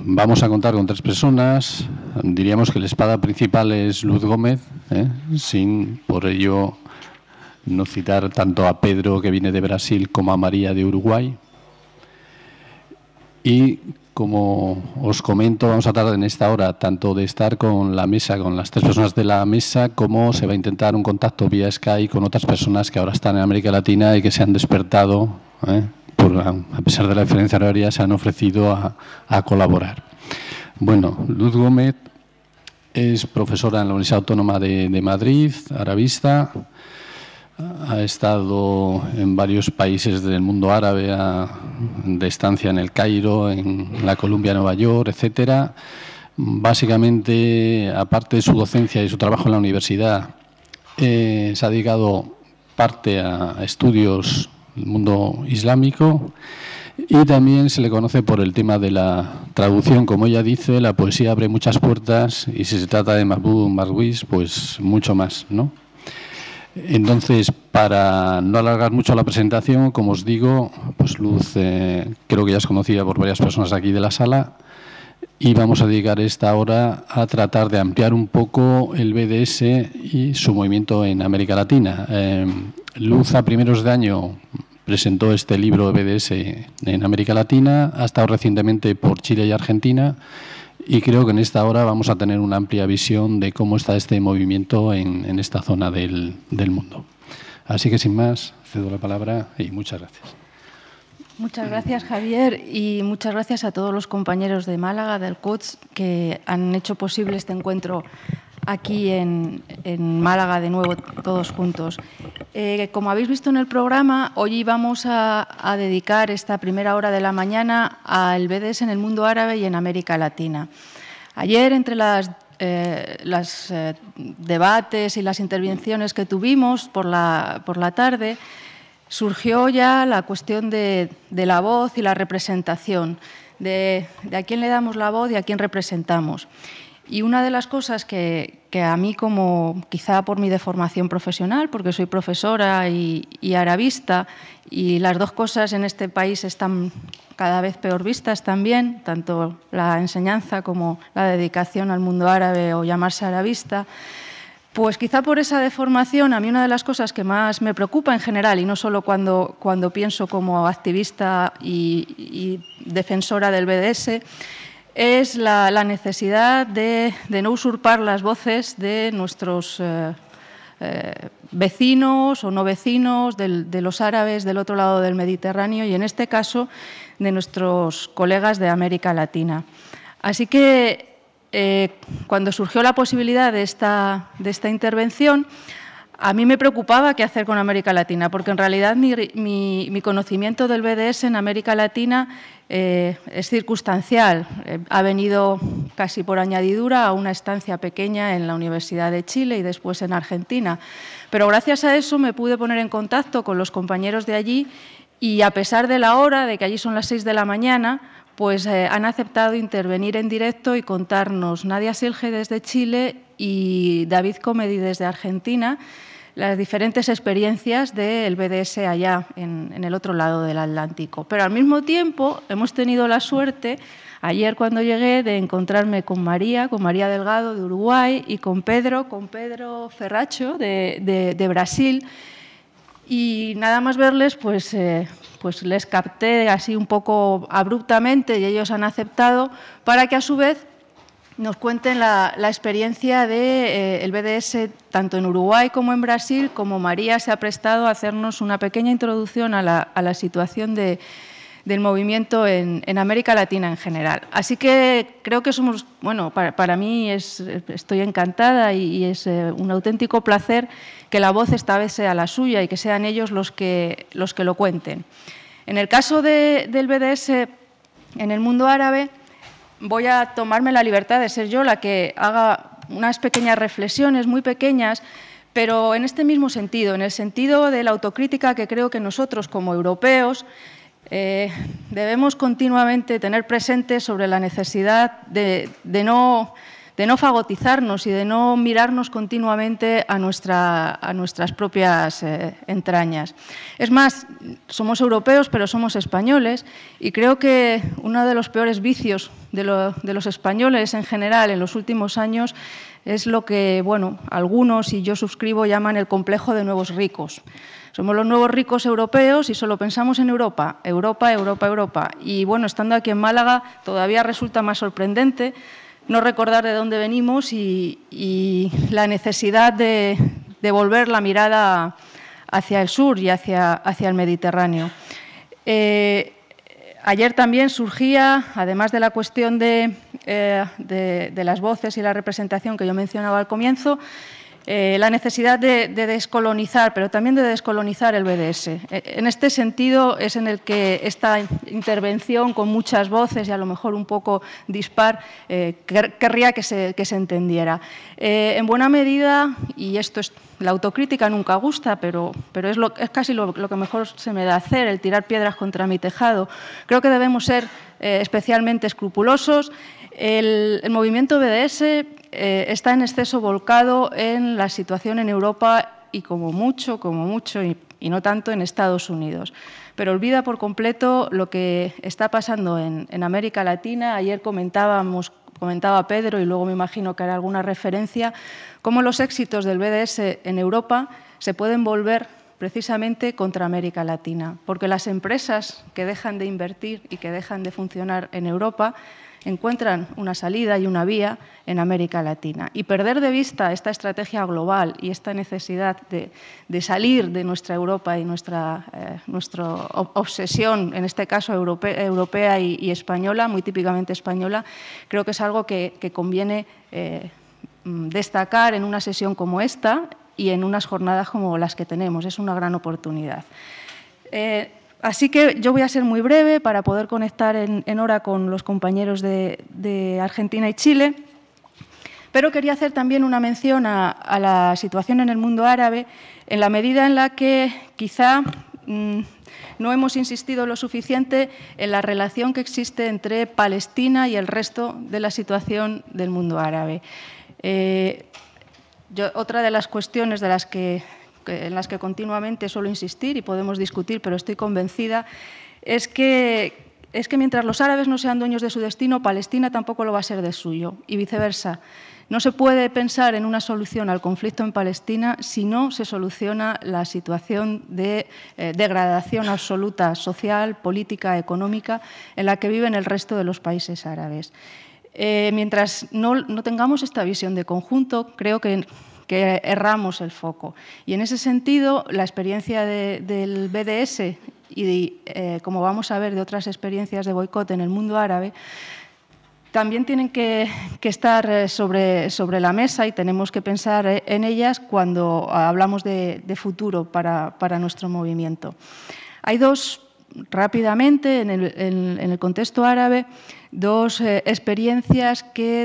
Vamos a contar con 3 personas. Diríamos que la espada principal es Luz Gómez, sin por ello no citar tanto a Pedro, que viene de Brasil, como a María, de Uruguay. Y como os comento, vamos a tratar en esta hora tanto de estar con la mesa, con las 3 personas de la mesa, como se va a intentar un contacto vía Skype con otras personas que ahora están en América Latina y que se han despertado, a pesar de la diferencia horaria, se han ofrecido a colaborar. Bueno, Luz Gómez es profesora en la Universidad Autónoma de Madrid, arabista. Ha estado en varios países del mundo árabe, de estancia en el Cairo, en la Columbia, Nueva York, etcétera. Básicamente, aparte de su docencia y su trabajo en la universidad, se ha dedicado parte a estudios del mundo islámico y también se le conoce por el tema de la traducción. Como ella dice, la poesía abre muchas puertas y si se trata de Mahbub Marwis, pues mucho más, ¿no? Entonces, para no alargar mucho la presentación, como os digo, pues Luz creo que ya es conocida por varias personas aquí de la sala y vamos a dedicar esta hora a tratar de ampliar un poco el BDS y su movimiento en América Latina. Luz, a primeros de año, presentó este libro de BDS en América Latina, ha estado recientemente por Chile y Argentina. Y creo que en esta hora vamos a tener una amplia visión de cómo está este movimiento en esta zona del mundo. Así que, sin más, cedo la palabra y muchas gracias. Muchas gracias, Javier, y muchas gracias a todos los compañeros de Málaga, del CUTS, que han hecho posible este encuentro aquí en Málaga, de nuevo, todos juntos. Como habéis visto en el programa, hoy vamos a dedicar esta primera hora de la mañana al BDS en el mundo árabe y en América Latina. Ayer, entre los debates y las intervenciones que tuvimos por la tarde, surgió ya la cuestión de la voz y la representación, de a quién le damos la voz y a quién representamos. Y una de las cosas que a mí, como quizá por mi deformación profesional, porque soy profesora y arabista, y las dos cosas en este país están cada vez peor vistas también, tanto la enseñanza como la dedicación al mundo árabe o llamarse arabista, pues quizá por esa deformación, a mí una de las cosas que más me preocupa en general, y no solo cuando pienso como activista y defensora del BDS, es la necesidad de no usurpar las voces de nuestros vecinos o no vecinos, de los árabes del otro lado del Mediterráneo y, en este caso, de nuestros colegas de América Latina. Así que, cuando surgió la posibilidad de esta intervención, a mí me preocupaba qué hacer con América Latina, porque en realidad mi conocimiento del BDS en América Latina es circunstancial. Ha venido casi por añadidura a una estancia pequeña en la Universidad de Chile y después en Argentina. Pero gracias a eso me pude poner en contacto con los compañeros de allí y, a pesar de la hora, de que allí son las 6 de la mañana, pues han aceptado intervenir en directo y contarnos Nadia Silge desde Chile y David Comedy desde Argentina las diferentes experiencias del BDS allá, en el otro lado del Atlántico. Pero al mismo tiempo hemos tenido la suerte, ayer cuando llegué, de encontrarme con María Delgado de Uruguay y con Pedro Ferracho de Brasil. Y nada más verles, pues les capté así un poco abruptamente y ellos han aceptado para que a su vez nos cuenten la experiencia del BDS tanto en Uruguay como en Brasil, como María se ha prestado a hacernos una pequeña introducción a la situación del movimiento en América Latina en general. Así que creo que somos, bueno, para mí estoy encantada y es un auténtico placer que la voz esta vez sea la suya y que sean ellos los que lo cuenten. En el caso del BDS en el mundo árabe, voy a tomarme la libertad de ser yo la que haga unas pequeñas reflexiones, muy pequeñas, pero en este mismo sentido, en el sentido de la autocrítica que creo que nosotros, como europeos, debemos continuamente tener presente sobre la necesidad de no no fagotizarnos y de no mirarnos continuamente a nuestras propias entrañas. Es más, somos europeos, pero somos españoles, y creo que uno de los peores vicios de los españoles en general en los últimos años es lo que, bueno, algunos, y yo suscribo, llaman el complejo de nuevos ricos. Somos los nuevos ricos europeos y solo pensamos en Europa, Europa, Europa, Europa. Y, bueno, estando aquí en Málaga todavía resulta más sorprendente no recordar de dónde venimos y la necesidad de volver la mirada hacia el sur y hacia el Mediterráneo. Ayer también surgía, además de la cuestión de las voces y la representación que yo mencionaba al comienzo, la necesidad de descolonizar, pero también de descolonizar el BDS. En este sentido es en el que esta intervención con muchas voces y a lo mejor un poco dispar querría que se entendiera. En buena medida, y esto es la autocrítica nunca gusta, pero es casi lo que mejor se me da hacer, el tirar piedras contra mi tejado. Creo que debemos ser especialmente escrupulosos. El movimiento BDS está en exceso volcado en la situación en Europa y como mucho, y no tanto en Estados Unidos. Pero olvida por completo lo que está pasando en América Latina. Ayer comentaba Pedro, y luego me imagino que hará alguna referencia, cómo los éxitos del BDS en Europa se pueden volver precisamente contra América Latina, porque las empresas que dejan de invertir y que dejan de funcionar en Europa encuentran una salida y una vía en América Latina. Y perder de vista esta estrategia global y esta necesidad de salir de nuestra Europa y nuestra obsesión, en este caso europea y española, muy típicamente española, creo que es algo que conviene destacar en una sesión como esta y en unas jornadas como las que tenemos. Es una gran oportunidad. Así que yo voy a ser muy breve para poder conectar en hora con los compañeros de Argentina y Chile, pero quería hacer también una mención a la situación en el mundo árabe, en la medida en la que quizá no hemos insistido lo suficiente en la relación que existe entre Palestina y el resto de la situación del mundo árabe. Otra de las cuestiones en las que continuamente suelo insistir y podemos discutir, pero estoy convencida, es que mientras los árabes no sean dueños de su destino, Palestina tampoco lo va a ser del suyo, y viceversa. No se puede pensar en una solución al conflicto en Palestina si no se soluciona la situación de degradación absoluta social, política, económica en la que viven el resto de los países árabes. Mientras no tengamos esta visión de conjunto, creo que erramos el foco. Y en ese sentido, la experiencia del BDS y, como vamos a ver, de otras experiencias de boicot en el mundo árabe, también tienen que estar sobre la mesa y tenemos que pensar en ellas cuando hablamos de futuro para nuestro movimiento. Hay rápidamente, en el contexto árabe, dos experiencias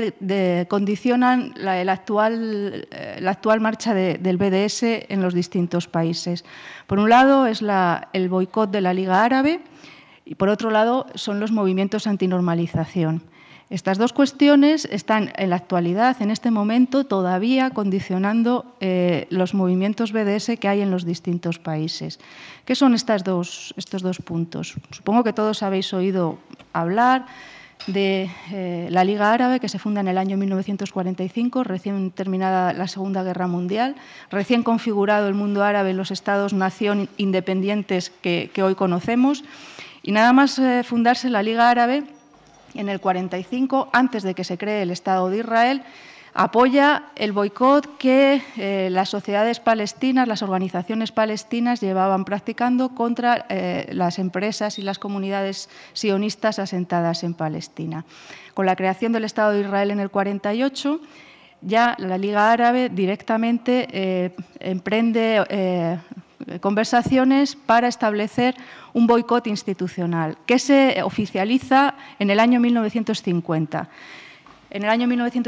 que condicionan la actual marcha del BDS en los distintos países. Por un lado es el boicot de la Liga Árabe y por otro lado son los movimientos antinormalización. Estas dos cuestiones están en la actualidad, en este momento, todavía condicionando los movimientos BDS que hay en los distintos países. ¿Qué son estos dos puntos? Supongo que todos habéis oído hablar de la Liga Árabe, que se funda en el año 1945, recién terminada la Segunda Guerra Mundial, recién configurado el mundo árabe en los estados-nación independientes que hoy conocemos. Y nada más fundarse la Liga Árabe, en el 45, antes de que se cree el Estado de Israel, apoya el boicot que las sociedades palestinas, las organizaciones palestinas llevaban practicando contra las empresas y las comunidades sionistas asentadas en Palestina. Con la creación del Estado de Israel en el 48, ya la Liga Árabe directamente emprende conversaciones para establecer un boicot institucional que se oficializa en el año 1950. En el año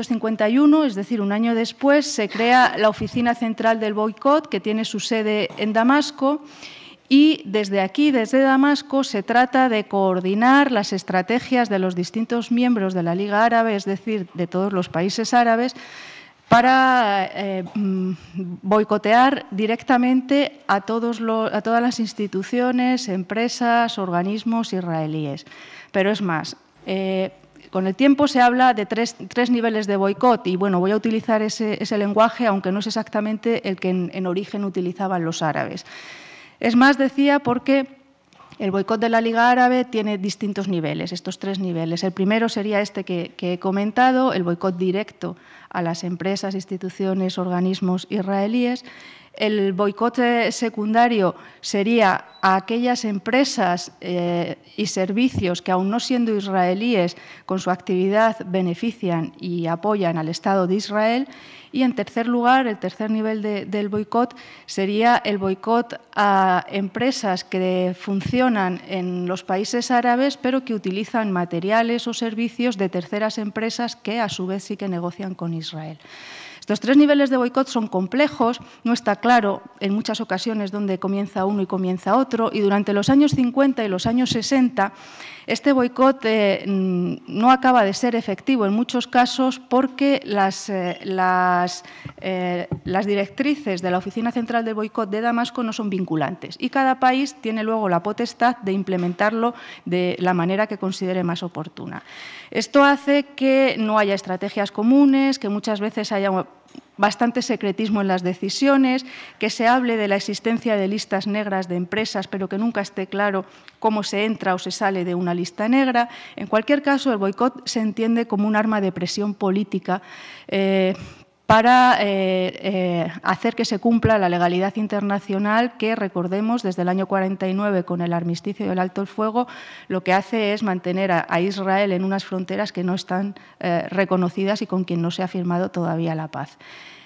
1951, es decir, un año después, se crea la Oficina Central del Boicot, que tiene su sede en Damasco, Y desde aquí, desde Damasco, se trata de coordinar las estrategias de los distintos miembros de la Liga Árabe, es decir, de todos los países árabes, para boicotear directamente a todas las instituciones, empresas, organismos israelíes. Pero es más, con el tiempo se habla de tres niveles de boicot y, bueno, voy a utilizar ese lenguaje, aunque no es exactamente el que en origen utilizaban los árabes. Es más, decía, porque el boicot de la Liga Árabe tiene distintos niveles, estos 3 niveles. El primero sería este que he comentado, el boicot directo a las empresas, instituciones, organismos israelíes. El boicot secundario sería a aquellas empresas y servicios que, aun no siendo israelíes, con su actividad benefician y apoyan al Estado de Israel. Y, en tercer lugar, el tercer nivel del boicot sería el boicot a empresas que funcionan en los países árabes, pero que utilizan materiales o servicios de terceras empresas que, a su vez, sí que negocian con Israel. Estos 3 niveles de boicot son complejos, no está claro en muchas ocasiones dónde comienza uno y comienza otro, y durante los años 50 y los años 60 este boicot no acaba de ser efectivo en muchos casos porque las directrices de la Oficina Central del Boicot de Damasco no son vinculantes y cada país tiene luego la potestad de implementarlo de la manera que considere más oportuna. Esto hace que no haya estrategias comunes, que muchas veces haya bastante secretismo en las decisiones, que se hable de la existencia de listas negras de empresas, pero que nunca esté claro cómo se entra o se sale de una lista negra. En cualquier caso, el boicot se entiende como un arma de presión política para hacer que se cumpla la legalidad internacional que, recordemos, desde el año 49, con el armisticio y el alto el fuego, lo que hace es mantener a Israel en unas fronteras que no están reconocidas y con quien no se ha firmado todavía la paz.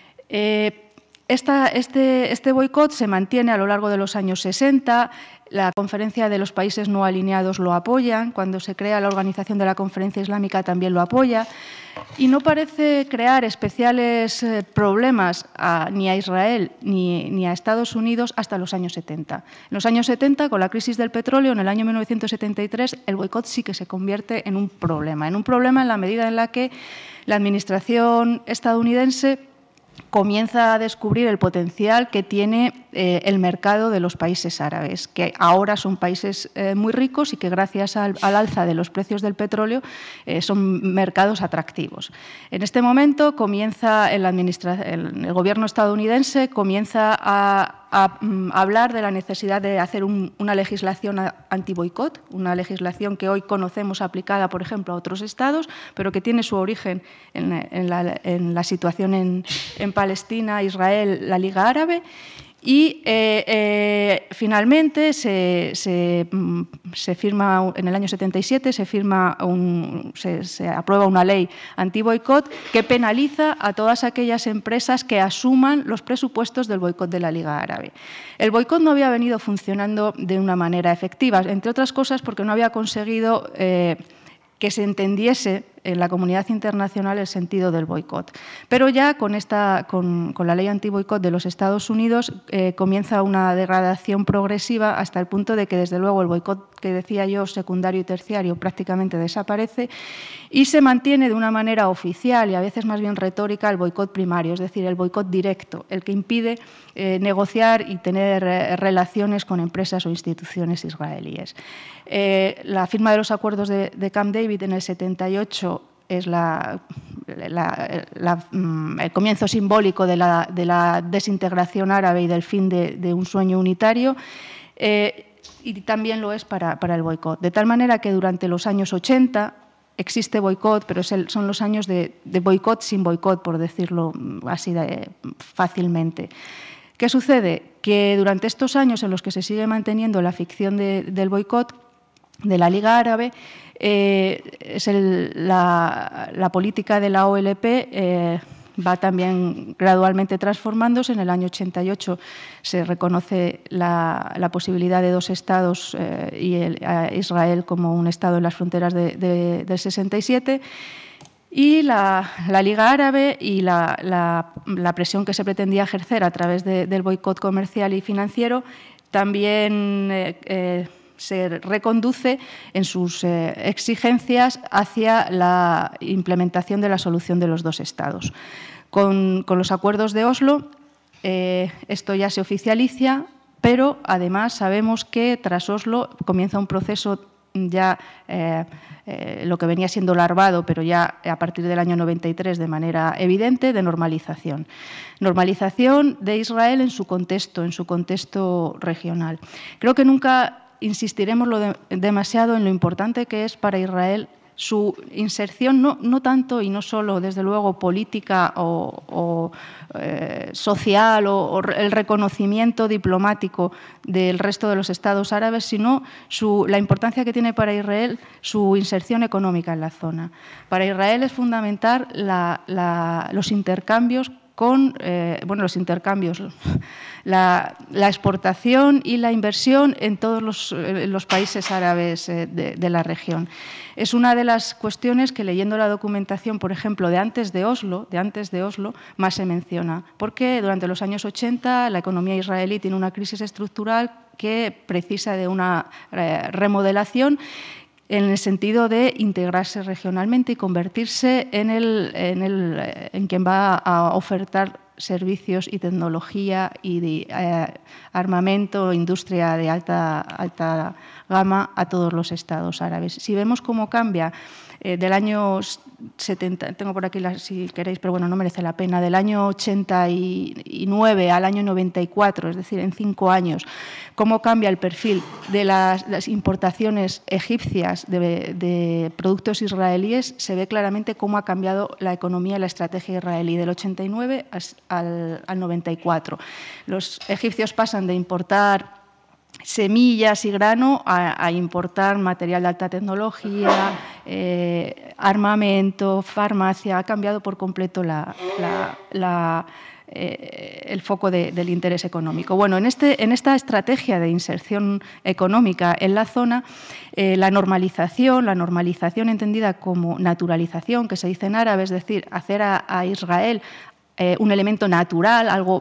Este boicot se mantiene a lo largo de los años 60. La Conferencia de los Países No Alineados lo apoyan. Cuando se crea la Organización de la Conferencia Islámica también lo apoya. Y no parece crear especiales problemas ni a Israel ni a Estados Unidos hasta los años 70. En los años 70, con la crisis del petróleo, en el año 1973, el boicot sí que se convierte en un problema en la medida en la que la administración estadounidense comienza a descubrir el potencial que tiene el mercado de los países árabes, que ahora son países muy ricos y que gracias al alza de los precios del petróleo son mercados atractivos. En este momento comienza el gobierno estadounidense comienza a hablar de la necesidad de hacer una legislación anti-boicot, una legislación que hoy conocemos aplicada, por ejemplo, a otros estados, pero que tiene su origen en la situación en Palestina, Israel, la Liga Árabe. Y finalmente se firma, en el año 77, se aprueba una ley anti-boicot que penaliza a todas aquellas empresas que asuman los presupuestos del boicot de la Liga Árabe. El boicot no había venido funcionando de una manera efectiva, entre otras cosas porque no había conseguido que se entendiese en la comunidad internacional el sentido del boicot. Pero ya con la ley anti-boicot de los Estados Unidos comienza una degradación progresiva hasta el punto de que, desde luego, el boicot que decía yo, secundario y terciario, prácticamente desaparece y se mantiene de una manera oficial y a veces más bien retórica el boicot primario, es decir, el boicot directo, el que impide negociar y tener relaciones con empresas o instituciones israelíes. La firma de los acuerdos de Camp David en el 78 es el comienzo simbólico de la desintegración árabe y del fin de un sueño unitario, y también lo es para el boicot. De tal manera que durante los años 80 existe boicot, pero son los años de boicot sin boicot, por decirlo así fácilmente. ¿Qué sucede? Que durante estos años en los que se sigue manteniendo la ficción del boicot de la Liga Árabe, la política de la OLP va también gradualmente transformándose. En el año 88 se reconoce la posibilidad de 2 estados y a Israel como un estado en las fronteras del 67. Y la Liga Árabe y la presión que se pretendía ejercer a través del boicot comercial y financiero también se reconduce en sus exigencias hacia la implementación de la solución de los dos estados. Con los acuerdos de Oslo, esto ya se oficializa, pero además sabemos que tras Oslo comienza un proceso ya lo que venía siendo larvado, pero ya a partir del año 93 de manera evidente, de normalización. Normalización de Israel en su contexto regional. Creo que nunca insistiremos demasiado en lo importante que es para Israel su inserción, no tanto y no solo, desde luego, política o social o el reconocimiento diplomático del resto de los estados árabes, sino la importancia que tiene para Israel su inserción económica en la zona. Para Israel es fundamental los intercambios la exportación y la inversión en todos los países árabes de la región. Es una de las cuestiones que, leyendo la documentación, por ejemplo, de antes de Oslo, más se menciona, porque durante los años 80 la economía israelí tiene una crisis estructural que precisa de una remodelación en el sentido de integrarse regionalmente y convertirse en quien va a ofertar servicios y tecnología y de armamento, industria de alta gama a todos los estados árabes. Si vemos cómo cambia del año 70, tengo por aquí si queréis, pero bueno, no merece la pena, del año 89 al año 94, es decir, en 5 años, cómo cambia el perfil de las importaciones egipcias de productos israelíes, se ve claramente cómo ha cambiado la economía y la estrategia israelí del 89 al 94. Los egipcios pasan de importar semillas y grano a importar material de alta tecnología, armamento, farmacia. Ha cambiado por completo el foco del interés económico. Bueno, en esta estrategia de inserción económica en la zona, la normalización entendida como naturalización, que se dice en árabe, es decir, hacer a Israel un elemento natural, algo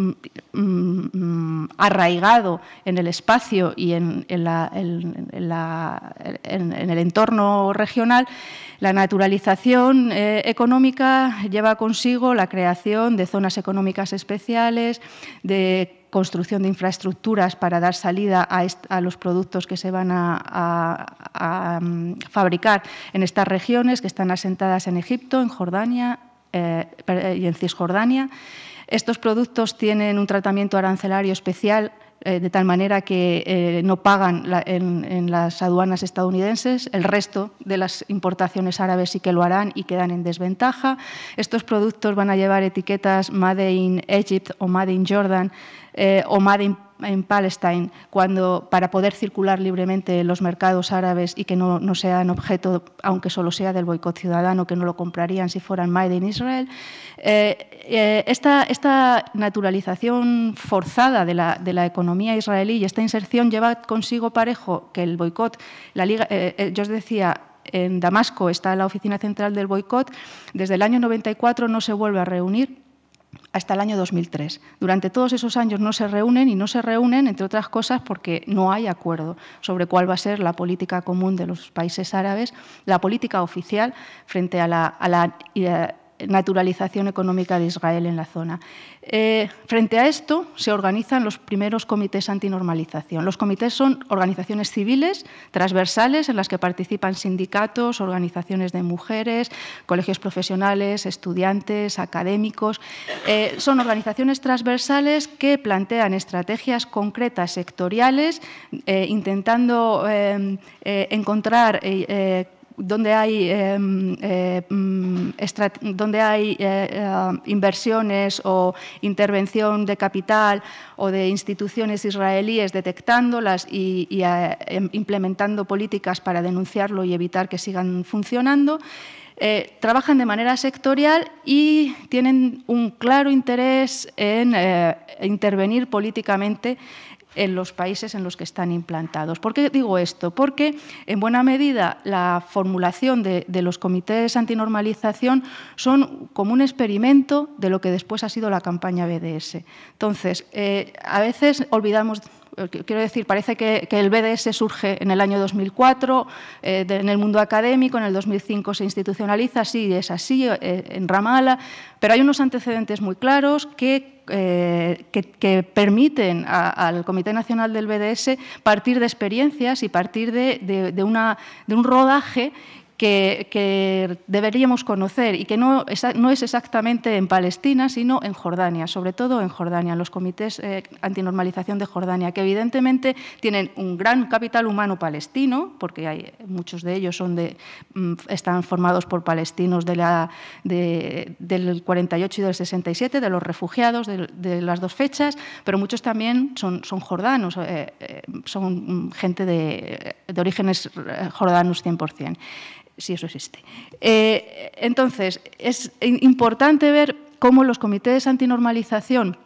arraigado en el espacio y en el entorno regional. La naturalización económica lleva consigo la creación de zonas económicas especiales, de construcción de infraestructuras para dar salida a los productos que se van a fabricar en estas regiones que están asentadas en Egipto, en Jordania y en Cisjordania. Estos productos tienen un tratamiento arancelario especial, de tal manera que no pagan en las aduanas estadounidenses. El resto de las importaciones árabes sí que lo harán y quedan en desventaja. Estos productos van a llevar etiquetas Made in Egypt o Made in Jordan o Made in Palestine, para poder circular libremente en los mercados árabes y que no sean objeto, aunque solo sea del boicot ciudadano, que no lo comprarían si fueran Made in Israel. Esta naturalización forzada de la economía israelí y esta inserción lleva consigo parejo que el boicot, yo os decía, en Damasco está la oficina central del boicot, desde el año 94 no se vuelve a reunir hasta el año 2003. Durante todos esos años no se reúnen, entre otras cosas, porque no hay acuerdo sobre cuál va a ser la política común de los países árabes, la política oficial frente a la naturalización económica de Israel en la zona. Frente a esto se organizan los primeros comités antinormalización. Los comités son organizaciones civiles transversales en las que participan sindicatos, organizaciones de mujeres, colegios profesionales, estudiantes, académicos. Son organizaciones transversales que plantean estrategias concretas sectoriales, intentando encontrar donde hay inversiones o intervención de capital o de instituciones israelíes, detectándolas y implementando políticas para denunciarlo y evitar que sigan funcionando. Trabajan de manera sectorial y tienen un claro interés en intervenir políticamente en los países en los que están implantados. ¿Por qué digo esto? Porque, en buena medida, la formulación de los comités antinormalización son como un experimento de lo que después ha sido la campaña BDS. Entonces, a veces olvidamos quiero decir, parece que el BDS surge en el año 2004, en el mundo académico, en el 2005 se institucionaliza, sí, es así, en Ramallah, pero hay unos antecedentes muy claros que permiten al Comité Nacional del BDS partir de experiencias y partir de un rodaje que deberíamos conocer y que no es exactamente en Palestina, sino en Jordania, sobre todo en Jordania, en los comités antinormalización de Jordania, que evidentemente tienen un gran capital humano palestino, porque muchos de ellos están formados por palestinos del 48 y del 67, de los refugiados de las dos fechas, pero muchos también son jordanos, son gente de orígenes jordanos 100%. Si eso existe. Entonces, es importante ver cómo los comités antinormalización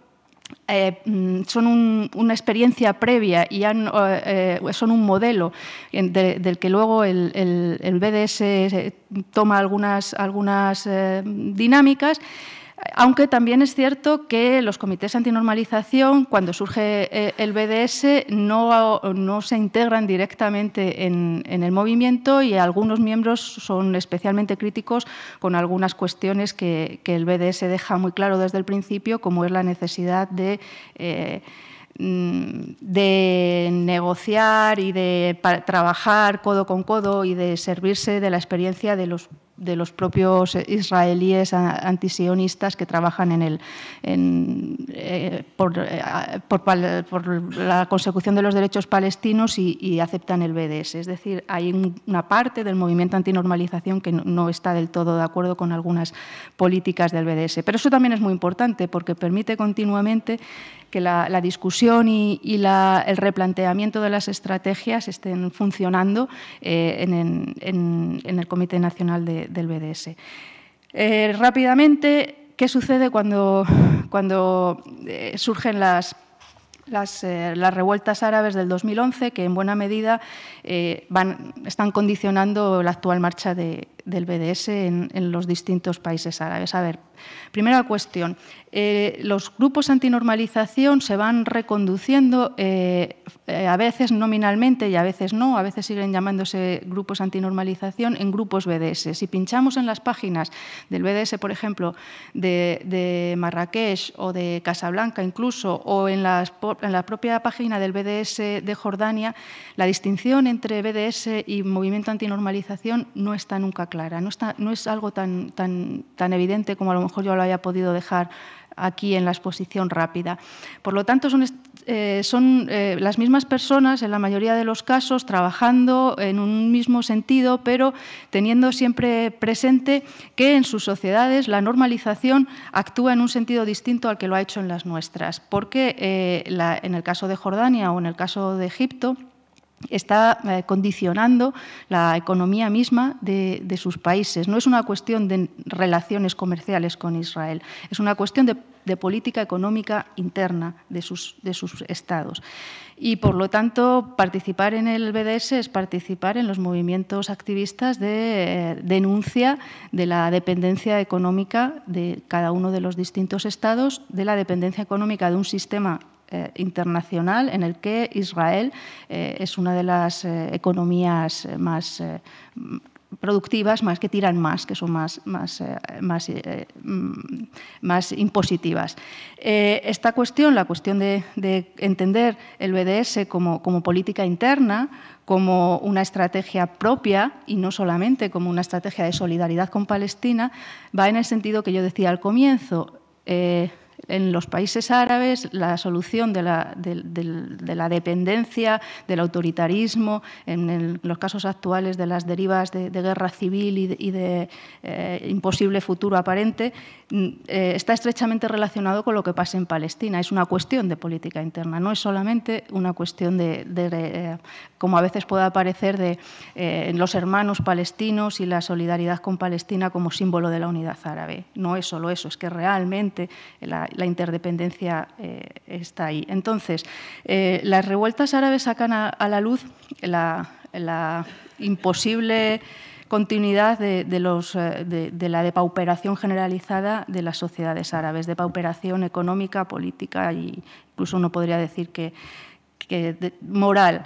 son una experiencia previa y son un modelo del que luego el BDS toma algunas dinámicas. Aunque también es cierto que los comités antinormalización, cuando surge el BDS, no se integran directamente en el movimiento y algunos miembros son especialmente críticos con algunas cuestiones que el BDS deja muy claro desde el principio, como es la necesidad de negociar y de trabajar codo con codo y de servirse de la experiencia de los propios israelíes antisionistas que trabajan por la consecución de los derechos palestinos y aceptan el BDS. Es decir, hay una parte del movimiento antinormalización que no está del todo de acuerdo con algunas políticas del BDS. Pero eso también es muy importante porque permite continuamente que la discusión y el replanteamiento de las estrategias estén funcionando en el Comité Nacional del BDS. Rápidamente, ¿qué sucede cuando surgen las revueltas árabes del 2011, que en buena medida están condicionando la actual marcha del BDS en los distintos países árabes? A ver, primera cuestión. Los grupos antinormalización se van reconduciendo, a veces nominalmente y a veces no, a veces siguen llamándose grupos antinormalización, en grupos BDS. Si pinchamos en las páginas del BDS, por ejemplo, de Marrakech o de Casablanca incluso, o en la propia página del BDS de Jordania, la distinción entre BDS y movimiento antinormalización no está nunca clara, no es algo tan evidente como a lo mejor yo lo haya podido dejar aquí en la exposición rápida. Por lo tanto, son las mismas personas, en la mayoría de los casos, trabajando en un mismo sentido, pero teniendo siempre presente que en sus sociedades la normalización actúa en un sentido distinto al que lo ha hecho en las nuestras, porque en el caso de Jordania o en el caso de Egipto, está condicionando la economía misma de sus países. No es una cuestión de relaciones comerciales con Israel, es una cuestión de política económica interna de sus estados. Y, por lo tanto, participar en el BDS es participar en los movimientos activistas de denuncia de la dependencia económica de cada uno de los distintos estados, de la dependencia económica de un sistema internacional en el que Israel es una de las economías más productivas, que tiran más, que son más impositivas. Esta cuestión, la cuestión de entender el BDS como política interna, como una estrategia propia y no solamente como una estrategia de solidaridad con Palestina, va en el sentido que yo decía al comienzo. En los países árabes, la solución de la dependencia, del autoritarismo, en los casos actuales de las derivas de guerra civil y de imposible futuro aparente, está estrechamente relacionado con lo que pasa en Palestina. Es una cuestión de política interna, no es solamente una cuestión como a veces puede aparecer, de los hermanos palestinos y la solidaridad con Palestina como símbolo de la unidad árabe. No es solo eso, es que realmente la interdependencia está ahí. Entonces, las revueltas árabes sacan a la luz la imposible continuidad de la depauperación generalizada de las sociedades árabes, depauperación económica, política e incluso uno podría decir que moral.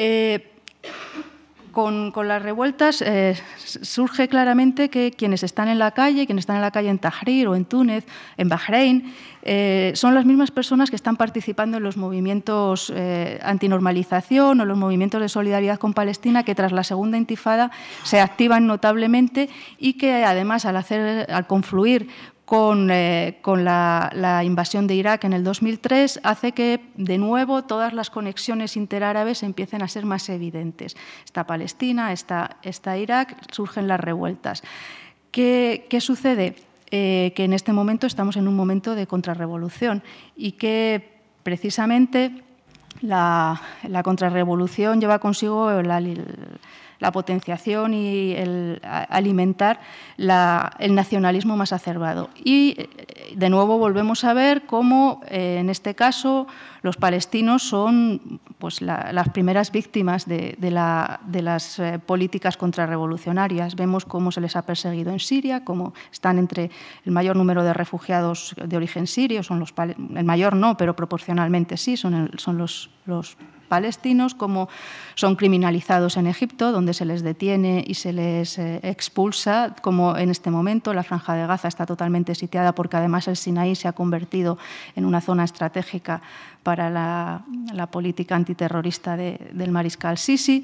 Con las revueltas surge claramente que quienes están en la calle en Tahrir o en Túnez, en Bahrein, son las mismas personas que están participando en los movimientos antinormalización o los movimientos de solidaridad con Palestina, que tras la segunda intifada se activan notablemente y que además al confluir con la invasión de Irak en el 2003, hace que, de nuevo, todas las conexiones interárabes empiecen a ser más evidentes. Está Palestina, está Irak, surgen las revueltas. ¿Qué sucede? Que en este momento estamos en un momento de contrarrevolución y que, precisamente, la contrarrevolución lleva consigo la potenciación y el alimentar el nacionalismo más exacerbado. Y, de nuevo, volvemos a ver cómo, en este caso, los palestinos son pues, las primeras víctimas de las políticas contrarrevolucionarias. Vemos cómo se les ha perseguido en Siria, cómo están entre el mayor número de refugiados de origen sirio, el mayor no, pero proporcionalmente sí, son los palestinos, como son criminalizados en Egipto, donde se les detiene y se les expulsa, como en este momento la Franja de Gaza está totalmente sitiada porque además el Sinaí se ha convertido en una zona estratégica para la política antiterrorista del mariscal Sisi.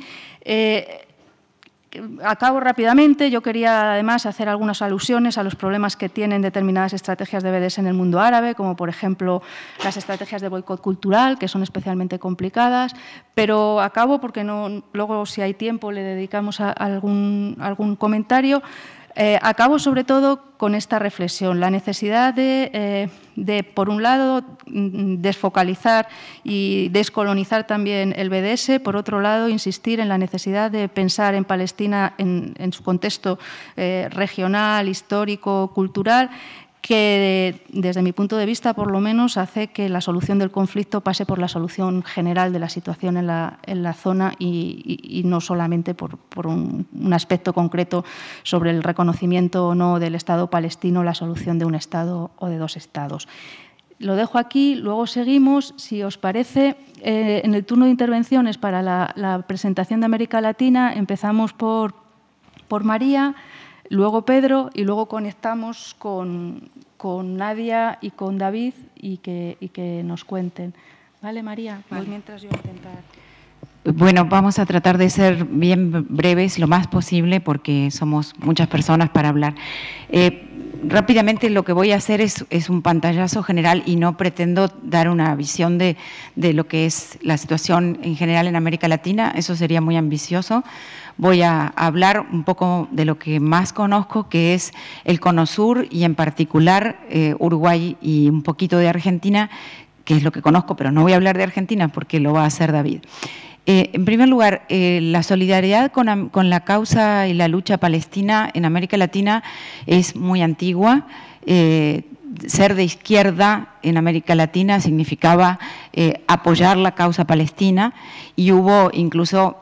Acabo rápidamente. Yo quería, además, hacer algunas alusiones a los problemas que tienen determinadas estrategias de BDS en el mundo árabe, como, por ejemplo, las estrategias de boicot cultural, que son especialmente complicadas, pero acabo porque luego, si hay tiempo, le dedicamos a algún comentario. Acabo, sobre todo, con esta reflexión, la necesidad de, por un lado, desfocalizar y descolonizar también el BDS, por otro lado, insistir en la necesidad de pensar en Palestina en su contexto regional, histórico, cultural, que desde mi punto de vista, por lo menos, hace que la solución del conflicto pase por la solución general de la situación en la zona y no solamente por un aspecto concreto sobre el reconocimiento o no del Estado palestino, la solución de un Estado o de dos Estados. Lo dejo aquí, luego seguimos. Si os parece, en el turno de intervenciones para la presentación de América Latina empezamos por María, luego Pedro y luego conectamos con Nadia y con David y que nos cuenten. ¿Vale, María? Vale. Pues mientras yo intentar. Bueno, vamos a tratar de ser bien breves lo más posible porque somos muchas personas para hablar. Rápidamente lo que voy a hacer es un pantallazo general y no pretendo dar una visión de lo que es la situación en general en América Latina, eso sería muy ambicioso. Voy a hablar un poco de lo que más conozco, que es el Cono Sur y en particular Uruguay y un poquito de Argentina, que es lo que conozco, pero no voy a hablar de Argentina porque lo va a hacer David. En primer lugar, la solidaridad con la causa y la lucha palestina en América Latina es muy antigua. Ser de izquierda en América Latina significaba apoyar la causa palestina y hubo incluso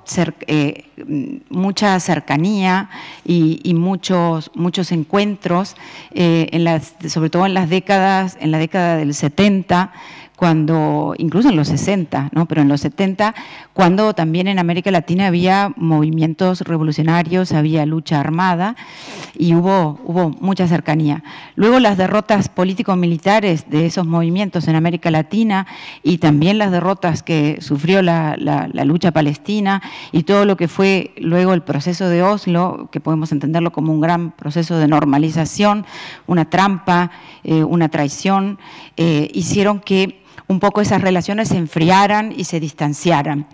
mucha cercanía y muchos encuentros, sobre todo en la década del 70, incluso en los 60, ¿no? Pero en los 70, cuando también en América Latina había movimientos revolucionarios, había lucha armada y hubo mucha cercanía. Luego las derrotas político-militares de esos movimientos en América Latina y también las derrotas que sufrió la lucha palestina y todo lo que fue luego el proceso de Oslo, que podemos entenderlo como un gran proceso de normalización, una trampa, una traición, hicieron que un poco esas relaciones se enfriaran y se distanciaran.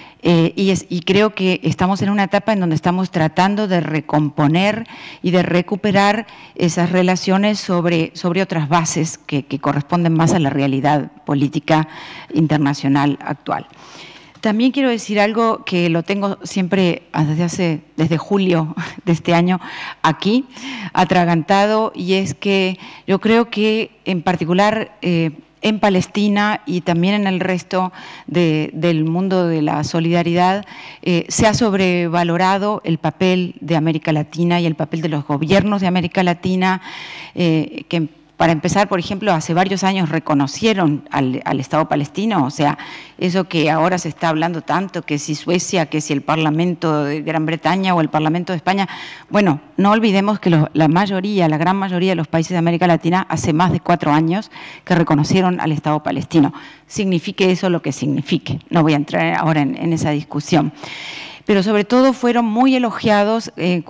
Y creo que estamos en una etapa en donde estamos tratando de recomponer y de recuperar esas relaciones sobre otras bases que corresponden más a la realidad política internacional actual. También quiero decir algo que lo tengo siempre desde julio de este año aquí, atragantado, y es que yo creo que en particular en Palestina y también en el resto del mundo de la solidaridad, se ha sobrevalorado el papel de América Latina y el papel de los gobiernos de América Latina, que Para empezar, por ejemplo, hace varios años reconocieron al Estado palestino, o sea, eso que ahora se está hablando tanto, que si Suecia, que si el Parlamento de Gran Bretaña o el Parlamento de España. Bueno, no olvidemos que la gran mayoría de los países de América Latina hace más de 4 años que reconocieron al Estado palestino. Signifique eso lo que signifique, no voy a entrar ahora en esa discusión. Pero sobre todo fueron muy elogiados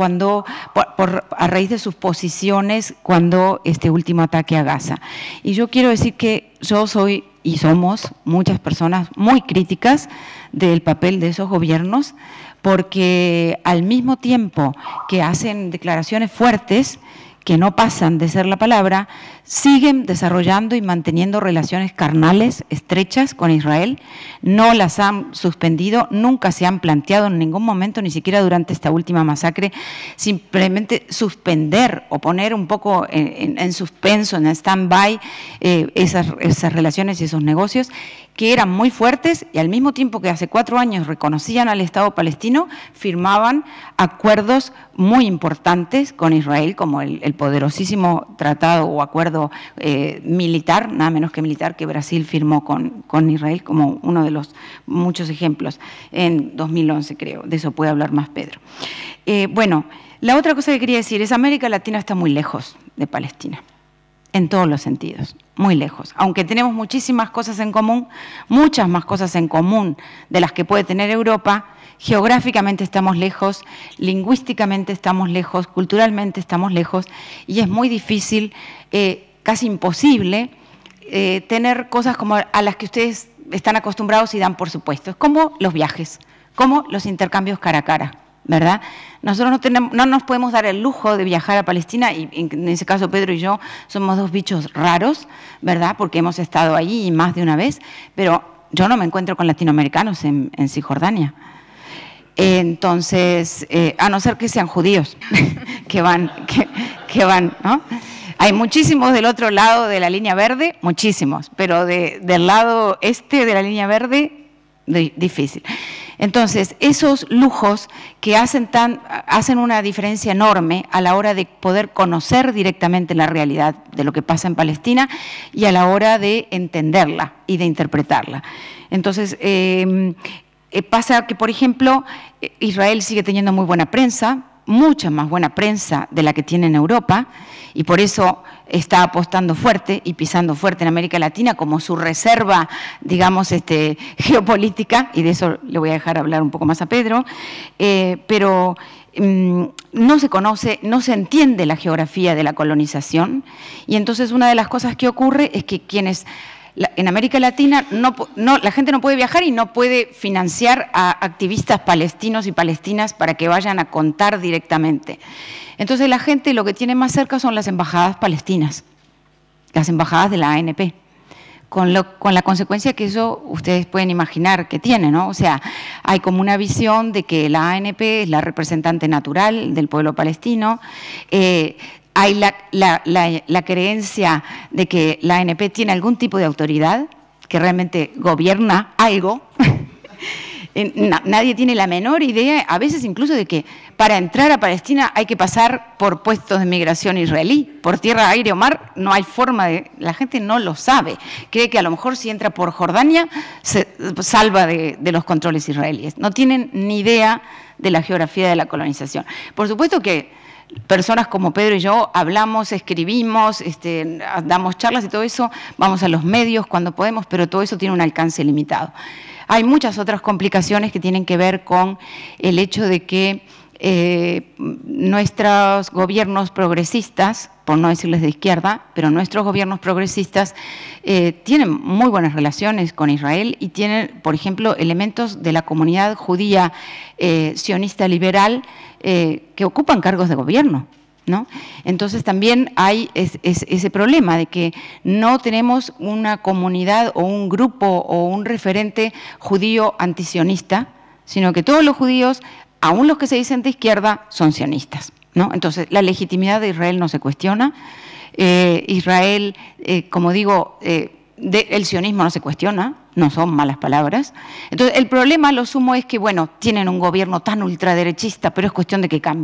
a raíz de sus posiciones cuando este último ataque a Gaza. Y yo quiero decir que yo soy y somos muchas personas muy críticas del papel de esos gobiernos, porque al mismo tiempo que hacen declaraciones fuertes, que no pasan de ser la palabra, siguen desarrollando y manteniendo relaciones carnales estrechas con Israel, no las han suspendido, nunca se han planteado en ningún momento, ni siquiera durante esta última masacre, simplemente suspender o poner un poco en suspenso, en stand-by esas relaciones y esos negocios, que eran muy fuertes y al mismo tiempo que hace 4 años reconocían al Estado palestino, firmaban acuerdos muy importantes con Israel, como el poderosísimo tratado o acuerdo militar, nada menos que militar, que Brasil firmó con Israel, como uno de los muchos ejemplos, en 2011 creo, de eso puede hablar más Pedro. Bueno, la otra cosa que quería decir es América Latina está muy lejos de Palestina, en todos los sentidos, muy lejos. Aunque tenemos muchísimas cosas en común, muchas más cosas en común de las que puede tener Europa, geográficamente estamos lejos, lingüísticamente estamos lejos, culturalmente estamos lejos, y es muy difícil, casi imposible, tener cosas como a las que ustedes están acostumbrados y dan por supuesto, como los viajes, como los intercambios cara a cara, ¿verdad? Nosotros no nos podemos dar el lujo de viajar a Palestina, y en ese caso Pedro y yo somos 2 bichos raros, ¿verdad? Porque hemos estado allí más de una vez, pero yo no me encuentro con latinoamericanos en Cisjordania. Entonces, a no ser que sean judíos que van, ¿no? Hay muchísimos del otro lado de la línea verde, muchísimos, pero del lado este de la línea verde, difícil. Entonces, esos lujos que hacen una diferencia enorme a la hora de poder conocer directamente la realidad de lo que pasa en Palestina y a la hora de entenderla y de interpretarla. Entonces, pasa que, por ejemplo, Israel sigue teniendo muy buena prensa, mucha más buena prensa de la que tiene en Europa, y por eso está apostando fuerte y pisando fuerte en América Latina como su reserva, digamos, geopolítica, y de eso le voy a dejar hablar un poco más a Pedro, pero no se conoce, no se entiende la geografía de la colonización, y entonces una de las cosas que ocurre es que en América Latina la gente no puede viajar y no puede financiar a activistas palestinos y palestinas para que vayan a contar directamente. Entonces la gente lo que tiene más cerca son las embajadas palestinas, las embajadas de la ANP, con la consecuencia que eso ustedes pueden imaginar que tiene, ¿no? O sea, hay como una visión de que la ANP es la representante natural del pueblo palestino, hay la creencia de que la ANP tiene algún tipo de autoridad, que realmente gobierna algo. Nadie tiene la menor idea, a veces incluso de que para entrar a Palestina hay que pasar por puestos de migración israelí, por tierra, aire o mar, no hay forma la gente no lo sabe, cree que a lo mejor si entra por Jordania se salva de los controles israelíes, no tienen ni idea de la geografía de la colonización. Por supuesto que personas como Pedro y yo hablamos, escribimos, damos charlas y todo eso, vamos a los medios cuando podemos, pero todo eso tiene un alcance limitado. Hay muchas otras complicaciones que tienen que ver con el hecho de que nuestros gobiernos progresistas, por no decirles de izquierda, pero nuestros gobiernos progresistas tienen muy buenas relaciones con Israel y tienen, por ejemplo, elementos de la comunidad judía sionista liberal que ocupan cargos de gobierno, ¿no? Entonces también hay ese problema de que no tenemos una comunidad o un grupo o un referente judío antisionista, sino que todos los judíos, aún los que se dicen de izquierda, son sionistas, ¿no? Entonces la legitimidad de Israel no se cuestiona, Israel, como digo, el sionismo no se cuestiona, no son malas palabras. Entonces el problema, lo sumo, es que, bueno, tienen un gobierno tan ultraderechista, pero es cuestión de que cambie.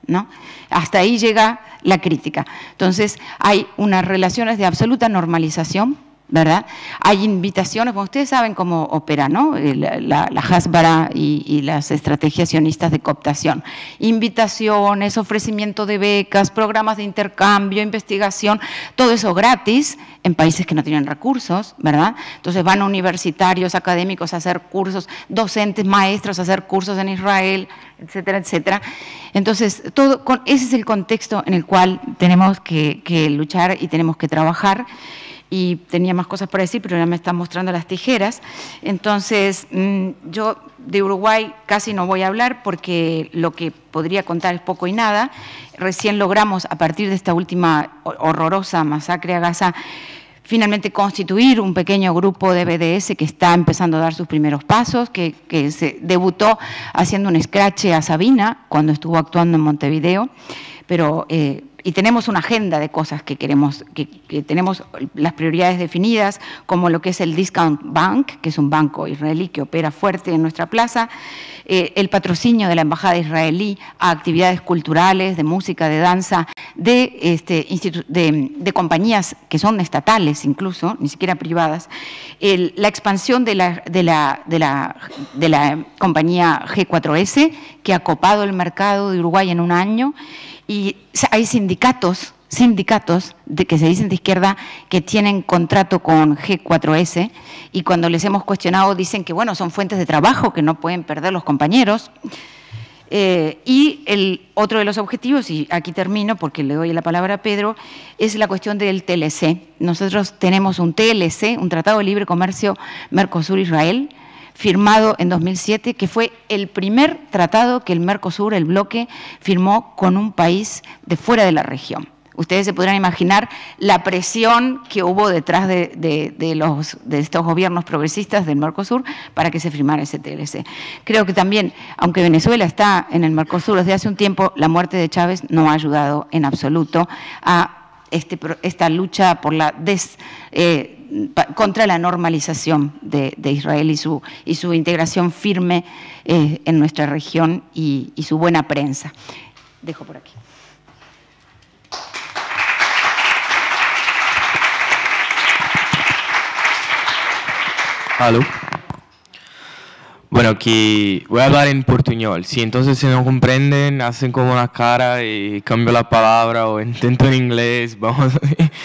¿no? Hasta ahí llega la crítica. Entonces, hay unas relaciones de absoluta normalización, ¿verdad? Hay invitaciones, bueno, ustedes saben cómo opera, ¿no? La Hasbara y las estrategias sionistas de cooptación. Invitaciones, ofrecimiento de becas, programas de intercambio, investigación, todo eso gratis en países que no tienen recursos, ¿verdad? Entonces van universitarios, académicos a hacer cursos, docentes, maestros a hacer cursos en Israel, etcétera, etcétera. Entonces, ese es el contexto en el cual tenemos que luchar y tenemos que trabajar. Y tenía más cosas para decir, pero ya me están mostrando las tijeras. Entonces, yo de Uruguay casi no voy a hablar porque lo que podría contar es poco y nada. Recién logramos, a partir de esta última horrorosa masacre a Gaza, finalmente constituir un pequeño grupo de BDS que está empezando a dar sus primeros pasos, que se debutó haciendo un escrache a Sabina cuando estuvo actuando en Montevideo, pero... y tenemos una agenda de cosas que queremos, que tenemos las prioridades definidas, como lo que es el Discount Bank, que es un banco israelí que opera fuerte en nuestra plaza, el patrocinio de la Embajada israelí a actividades culturales, de música, de danza, de compañías que son estatales incluso, ni siquiera privadas, la expansión de la compañía G4S, que ha copado el mercado de Uruguay en un año. Y hay sindicatos que se dicen de izquierda que tienen contrato con G4S y cuando les hemos cuestionado dicen que bueno, son fuentes de trabajo que no pueden perder los compañeros. Y el otro de los objetivos, y aquí termino porque le doy la palabra a Pedro, es la cuestión del TLC. Nosotros tenemos un TLC, un Tratado de Libre Comercio Mercosur-Israel, firmado en 2007, que fue el primer tratado que el Mercosur, el bloque, firmó con un país de fuera de la región. Ustedes se podrán imaginar la presión que hubo detrás de estos gobiernos progresistas del Mercosur para que se firmara ese TLC. Creo que también, aunque Venezuela está en el Mercosur desde hace un tiempo, la muerte de Chávez no ha ayudado en absoluto a esta lucha por contra la normalización de Israel y su integración firme en nuestra región y su buena prensa. Dejo por aquí. Aló. Bueno, que voy a hablar en portuñol. Si entonces si no comprenden, hacen como una cara y cambio la palabra o intento en inglés. Vamos.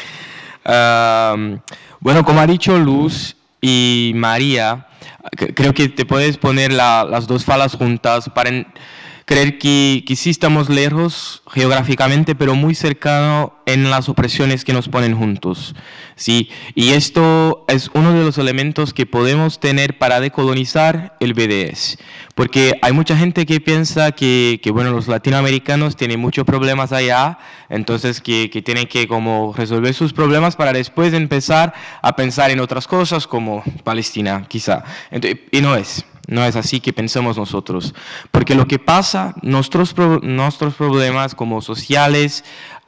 Bueno, como ha dicho Luz y María, creo que te puedes poner las dos falas juntas para creer que sí estamos lejos geográficamente, pero muy cercano en las opresiones que nos ponen juntos. ¿Sí? Y esto es uno de los elementos que podemos tener para decolonizar el BDS. Porque hay mucha gente que piensa que bueno, los latinoamericanos tienen muchos problemas allá, entonces que tienen que como resolver sus problemas para después empezar a pensar en otras cosas como Palestina, quizá. Y no es así que pensamos nosotros. Porque lo que pasa, nuestros problemas como sociales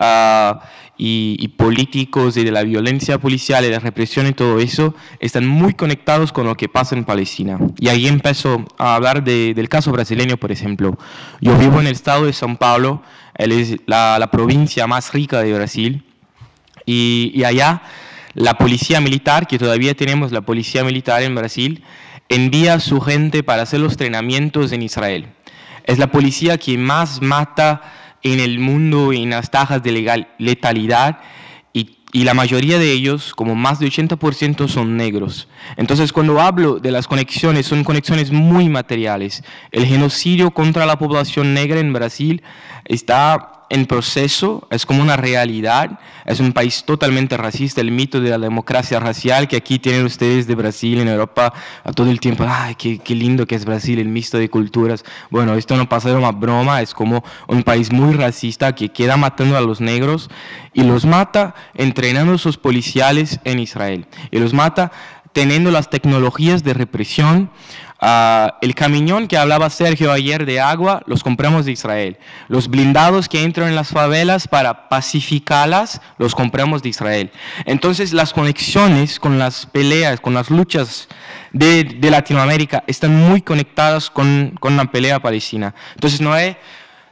y políticos y de la violencia policial y de la represión y todo eso, están muy conectados con lo que pasa en Palestina. Y ahí empezó a hablar del caso brasileño, por ejemplo. Yo vivo en el estado de São Paulo, es la provincia más rica de Brasil, y allá la policía militar, que todavía tenemos la policía militar en Brasil, envía a su gente para hacer los entrenamientos en Israel. Es la policía que más mata en el mundo en las tasas de letalidad y la mayoría de ellos, como más de 80%, son negros. Entonces, cuando hablo de las conexiones, son conexiones muy materiales. El genocidio contra la población negra en Brasil está en proceso, es como una realidad, es un país totalmente racista, el mito de la democracia racial que aquí tienen ustedes de Brasil, en Europa, a todo el tiempo, ¡ay, qué lindo que es Brasil, el mixto de culturas! Bueno, esto no pasa de una broma, es como un país muy racista que queda matando a los negros y los mata entrenando a sus policiales en Israel, y los mata teniendo las tecnologías de represión. El camión que hablaba Sergio ayer de agua, los compramos de Israel. Los blindados que entran en las favelas para pacificarlas, los compramos de Israel. Entonces las conexiones con las peleas, con las luchas de Latinoamérica están muy conectadas con la pelea palestina. Entonces no es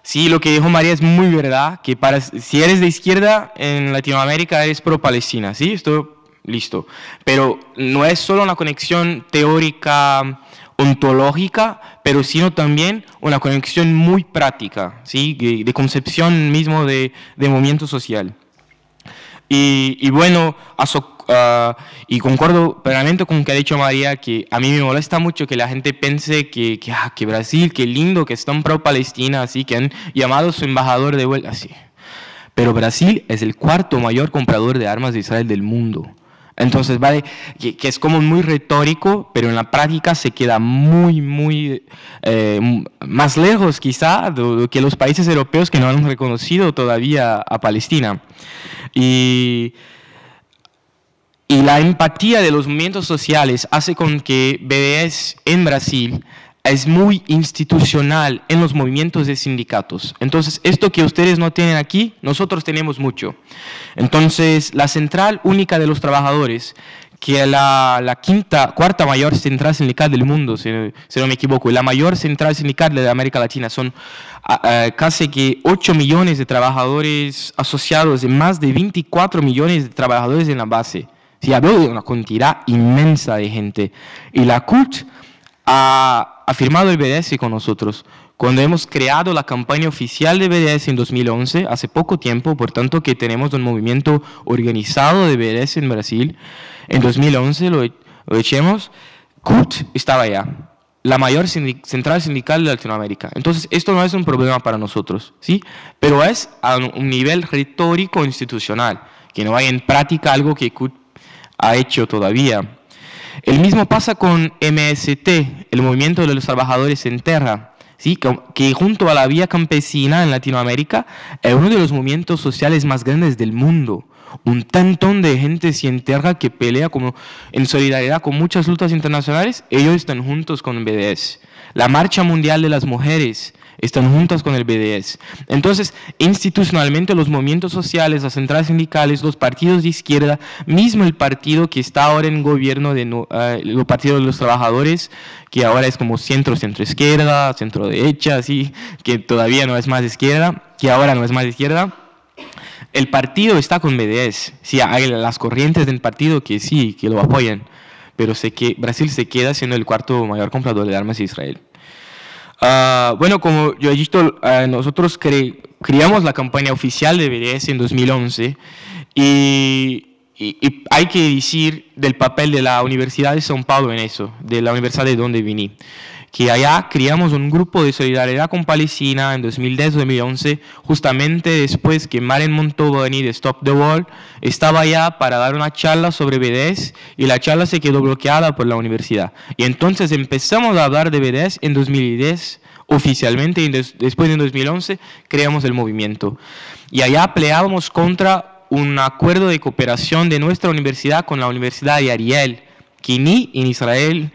Sí, lo que dijo María es muy verdad, que si eres de izquierda en Latinoamérica eres pro-Palestina, ¿sí? Esto, listo. Pero no es solo una conexión teórica, ontológica, pero sino también una conexión muy práctica, ¿sí? De concepción mismo de movimiento social. Y bueno, y concuerdo plenamente con lo que ha dicho María, que a mí me molesta mucho que la gente piense que Brasil, qué lindo, que están pro-Palestina, así que han llamado a su embajador de vuelta, así. Pero Brasil es el cuarto mayor comprador de armas de Israel del mundo. Entonces, vale, que es como muy retórico, pero en la práctica se queda muy más lejos quizá que los países europeos que no han reconocido todavía a Palestina. Y la empatía de los movimientos sociales hace con que BDS en Brasil es muy institucional en los movimientos de sindicatos. Entonces, esto que ustedes no tienen aquí, nosotros tenemos mucho. Entonces, la Central Única de los Trabajadores, que es la cuarta mayor central sindical del mundo, si no me equivoco, y la mayor central sindical de América Latina, son casi que 8 millones de trabajadores asociados y más de 24 millones de trabajadores en la base. Sí, hablo de una cantidad inmensa de gente. Y la CUT ha firmado el BDS con nosotros. Cuando hemos creado la campaña oficial de BDS en 2011, hace poco tiempo, por tanto que tenemos un movimiento organizado de BDS en Brasil, en 2011 lo echamos, CUT estaba allá, la mayor central sindical de Latinoamérica. Entonces, esto no es un problema para nosotros, ¿sí? Pero es a un nivel retórico institucional, que no hay en práctica algo que CUT ha hecho todavía. El mismo pasa con MST, el Movimiento de los Trabajadores en Tierra, ¿sí? Que junto a la Vía Campesina en Latinoamérica es uno de los movimientos sociales más grandes del mundo. Un tantón de gente sin tierra que pelea como en solidaridad con muchas luchas internacionales, ellos están juntos con el BDS. La Marcha Mundial de las Mujeres están juntas con el BDS. Entonces, institucionalmente los movimientos sociales, las centrales sindicales, los partidos de izquierda, mismo el partido que está ahora en gobierno, el Partido de los Trabajadores, que ahora es como centro-izquierda, centro-derecha, así, que todavía no es más izquierda, que ahora no es más izquierda, el partido está con BDS. Sí, hay las corrientes del partido que sí, que lo apoyan, pero sé que Brasil se queda siendo el cuarto mayor comprador de armas de Israel. Bueno, como yo he dicho, nosotros creamos la campaña oficial de BDS en 2011 y hay que decir del papel de la Universidad de São Paulo en eso, de la universidad de donde vine, que allá creamos un grupo de solidaridad con Palestina en 2010-2011, justamente después que Maren Montovani de Stop the War estaba allá para dar una charla sobre BDS y la charla se quedó bloqueada por la universidad. Y entonces empezamos a hablar de BDS en 2010 oficialmente y después en 2011 creamos el movimiento. Y allá peleábamos contra un acuerdo de cooperación de nuestra universidad con la Universidad de Ariel, que ni en Israel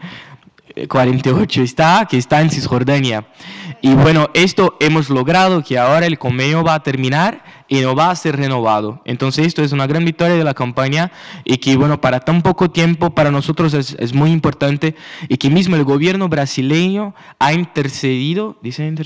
48 que está en Cisjordania. Y bueno, esto hemos logrado que ahora el convenio va a terminar y no va a ser renovado. Entonces esto es una gran victoria de la campaña y que bueno, para tan poco tiempo para nosotros es muy importante y que mismo el gobierno brasileño ha intercedido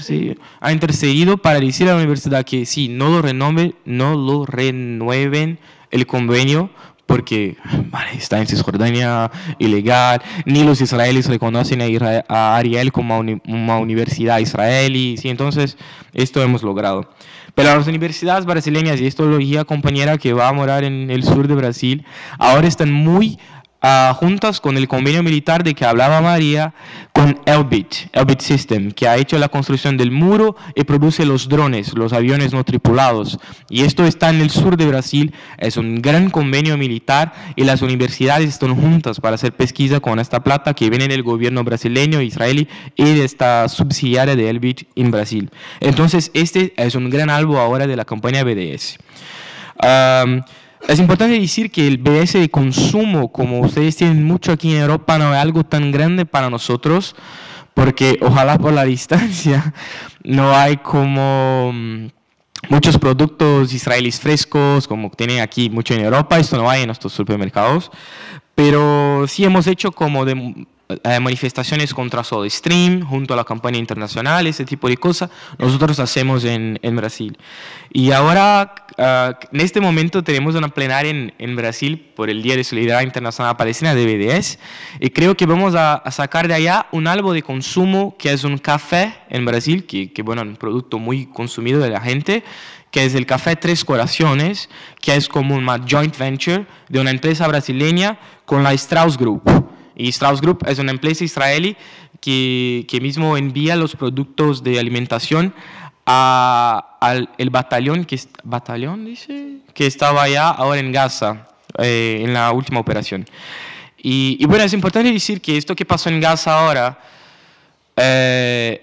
para decir a la universidad que sí, no lo renueven el convenio, porque está en Cisjordania ilegal, ni los israelíes reconocen a Ariel como una universidad israelí, ¿sí? Entonces esto hemos logrado. Pero las universidades brasileñas, y esto lo dije a compañera que va a morar en el sur de Brasil, ahora están muy juntas con el convenio militar de que hablaba María, con Elbit System, que ha hecho la construcción del muro y produce los drones, los aviones no tripulados. Y esto está en el sur de Brasil, es un gran convenio militar y las universidades están juntas para hacer pesquisa con esta plata que viene del gobierno brasileño, israelí y de esta subsidiaria de Elbit en Brasil. Entonces este es un gran algo ahora de la campaña BDS. Es importante decir que el BDS de consumo, como ustedes tienen mucho aquí en Europa, no es algo tan grande para nosotros, porque ojalá por la distancia no hay como muchos productos israelíes frescos, como tienen aquí mucho en Europa, esto no hay en nuestros supermercados, pero sí hemos hecho como manifestaciones contra Soda Stream, junto a la campaña internacional, ese tipo de cosas, nosotros hacemos en Brasil. Y ahora, en este momento, tenemos una plenaria en Brasil por el Día de Solidaridad Internacional Palestina de BDS, y creo que vamos a sacar de allá un algo de consumo, que es un café en Brasil, que bueno, un producto muy consumido de la gente, que es el Café Tres Corazones, que es como una joint venture de una empresa brasileña con la Strauss Group. Y Strauss Group es una empresa israelí que mismo envía los productos de alimentación al batallón, que estaba allá ahora en Gaza, en la última operación. Y bueno, es importante decir que esto que pasó en Gaza ahora se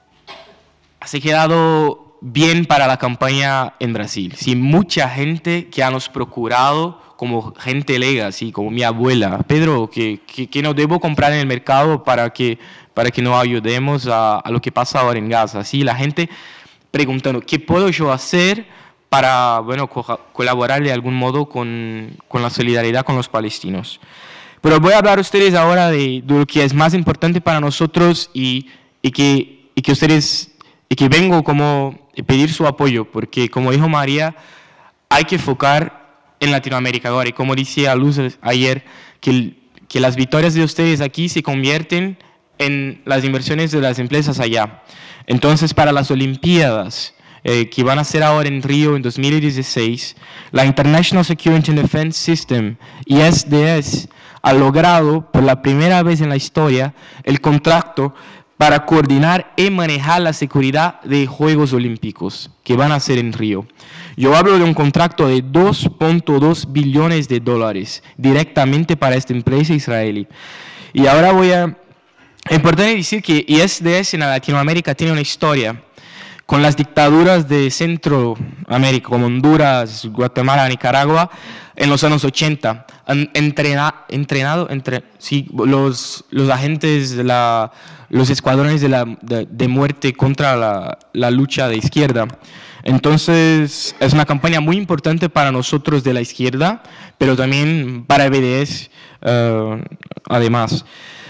ha quedado bien para la campaña en Brasil. Sí, mucha gente que nos procurado, como gente lega, así como mi abuela, Pedro, que no debo comprar en el mercado para que nos ayudemos a lo que pasa ahora en Gaza. Sí, la gente preguntando, ¿qué puedo yo hacer para bueno, colaborar de algún modo con la solidaridad con los palestinos? Pero voy a hablar a ustedes ahora de lo que es más importante para nosotros y que ustedes... Y que vengo como a pedir su apoyo, porque como dijo María, hay que enfocar en Latinoamérica ahora. Y como decía Luz ayer, que las victorias de ustedes aquí se convierten en las inversiones de las empresas allá. Entonces, para las Olimpiadas que van a ser ahora en Río en 2016, la International Security and Defense System, ISDS, ha logrado por la primera vez en la historia el contrato para coordinar y manejar la seguridad de Juegos Olímpicos que van a ser en Río. Yo hablo de un contrato de $2.2 billones directamente para esta empresa israelí. Y ahora es importante decir que ISDS en Latinoamérica tiene una historia con las dictaduras de Centroamérica, como Honduras, Guatemala, Nicaragua, en los años 80. Han entrenado los agentes de los escuadrones de muerte contra la lucha de izquierda. Entonces, es una campaña muy importante para nosotros de la izquierda, pero también para el BDS, además.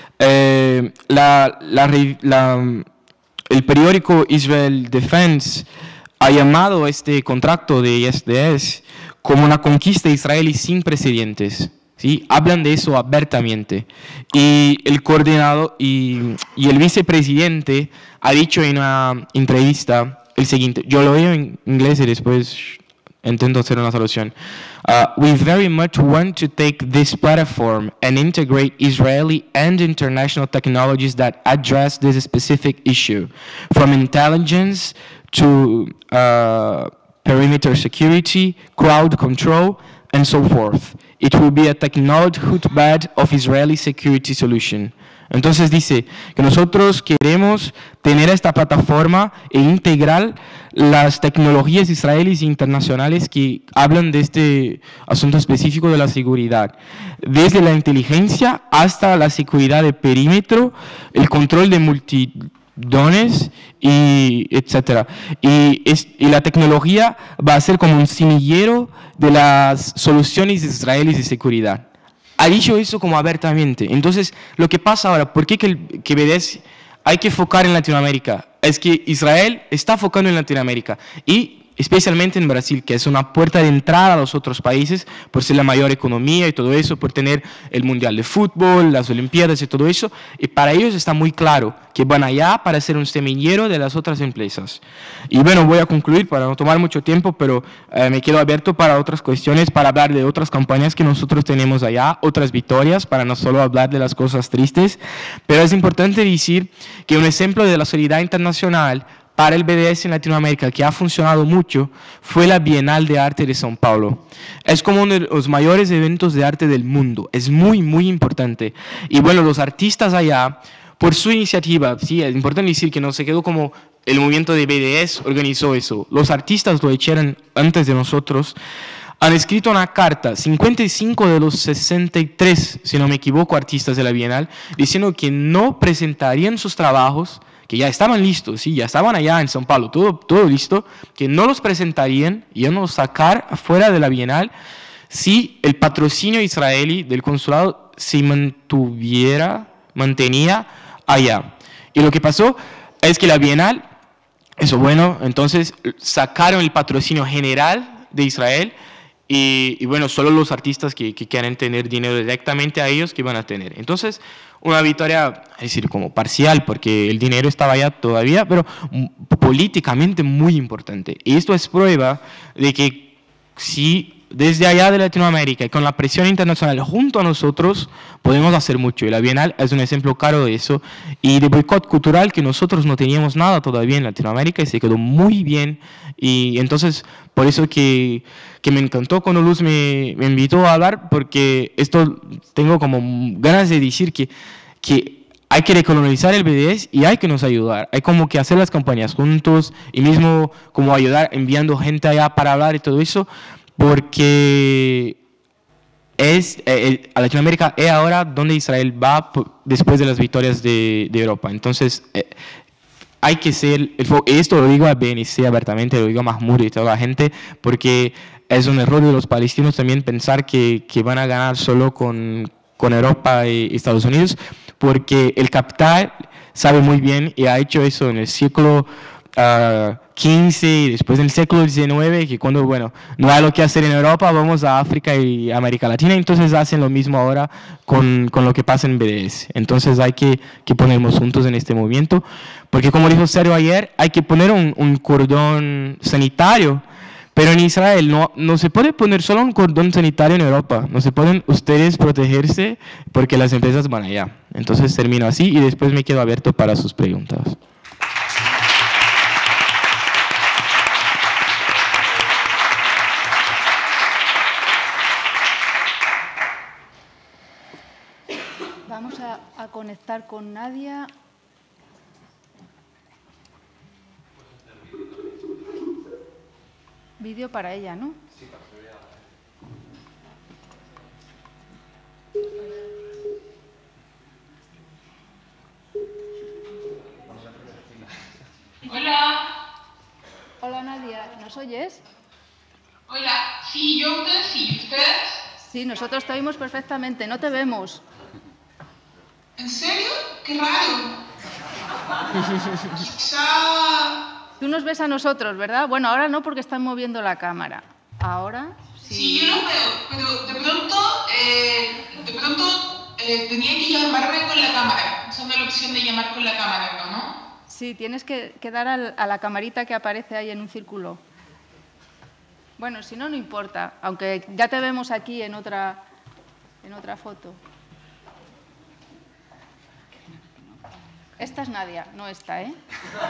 El periódico Israel Defense ha llamado este contrato de ISDS como una conquista israelí sin precedentes. ¿Sí? Hablan de eso abiertamente. Y el coordinador y el vicepresidente ha dicho en una entrevista el siguiente. Yo lo leo en inglés y después intento hacer una traducción. We very much want to take this platform and integrate Israeli and international technologies that address this specific issue, from intelligence to perimeter security, crowd control, and so forth. It will be a technology hotbed of Israeli security solution. Entonces dice que nosotros queremos tener esta plataforma e integrar las tecnologías israelíes e internacionales que hablan de este asunto específico de la seguridad, desde la inteligencia hasta la seguridad de perímetro, el control de multitudes y etcétera. Y la tecnología va a ser como un semillero de las soluciones israelíes de seguridad. Ha dicho eso como abiertamente. Entonces, lo que pasa ahora, ¿por qué que BDS hay que enfocar en Latinoamérica? Es que Israel está enfocando en Latinoamérica y especialmente en Brasil, que es una puerta de entrada a los otros países por ser la mayor economía y todo eso, por tener el Mundial de Fútbol, las Olimpiadas y todo eso. Y para ellos está muy claro que van allá para ser un semillero de las otras empresas. Y bueno, voy a concluir para no tomar mucho tiempo, pero me quedo abierto para otras cuestiones, para hablar de otras campañas que nosotros tenemos allá, otras victorias, para no solo hablar de las cosas tristes. Pero es importante decir que un ejemplo de la solidaridad internacional para el BDS en Latinoamérica, que ha funcionado mucho, fue la Bienal de Arte de São Paulo. Es como uno de los mayores eventos de arte del mundo, es muy, muy importante. Y bueno, los artistas allá, por su iniciativa, sí, es importante decir que no se quedó como el movimiento de BDS organizó eso. Los artistas lo echaron antes de nosotros, han escrito una carta, 55 de los 63, si no me equivoco, artistas de la Bienal, diciendo que no presentarían sus trabajos, que ya estaban listos, ¿sí? Ya estaban allá en São Paulo, todo listo, que no los presentarían y iban a sacar afuera de la Bienal si el patrocinio israelí del consulado se mantuviera mantenía allá. Y lo que pasó es que la Bienal, eso bueno, entonces sacaron el patrocinio general de Israel y bueno, solo los artistas que quieren tener dinero directamente a ellos que van a tener. Entonces, una victoria, es decir, como parcial, porque el dinero estaba allá todavía, pero políticamente muy importante. Y esto es prueba de que si desde allá de Latinoamérica y con la presión internacional junto a nosotros podemos hacer mucho. Y la Bienal es un ejemplo claro de eso y de boicot cultural que nosotros no teníamos nada todavía en Latinoamérica y se quedó muy bien. Y entonces, por eso que me encantó cuando Luz me invitó a hablar, porque esto tengo como ganas de decir que hay que recolonizar el BDS y hay que nos ayudar. Hay como que hacer las campañas juntos y mismo como ayudar enviando gente allá para hablar y todo eso, porque a Latinoamérica es ahora donde Israel va después de las victorias de Europa. Entonces, hay que ser, esto lo digo a BNC abiertamente, lo digo a Mahmoud y toda la gente, porque es un error de los palestinos también pensar que van a ganar solo con Europa y Estados Unidos, porque el capital sabe muy bien y ha hecho eso en el siglo XV y después en el siglo XIX, que cuando, bueno, no hay lo que hacer en Europa, vamos a África y América Latina, entonces hacen lo mismo ahora con lo que pasa en BDS. Entonces hay que ponernos juntos en este movimiento, porque como dijo Sergio ayer, hay que poner un cordón sanitario, pero en Israel no se puede poner solo un cordón sanitario en Europa, no se pueden ustedes protegerse porque las empresas van allá. Entonces termino así y después me quedo abierto para sus preguntas. Vamos a conectar con Nadia. Vídeo para ella, ¿no? Sí, para que vea. Hola. Hola Nadia, ¿nos oyes? Hola, sí, yo ustedes sí, ¿ustedes? Sí, nosotros te oímos perfectamente, no te vemos. ¿En serio? ¡Qué raro! Quizá... Tú nos ves a nosotros, ¿verdad? Bueno, ahora no porque están moviendo la cámara. Ahora sí. Sí, yo los veo, pero de pronto tenía que llamarme con la cámara. Esa es la opción de llamar con la cámara, ¿no? Sí, tienes que dar a la camarita que aparece ahí en un círculo. Bueno, si no, no importa, aunque ya te vemos aquí en otra foto. Esta es Nadia, no esta, ¿eh?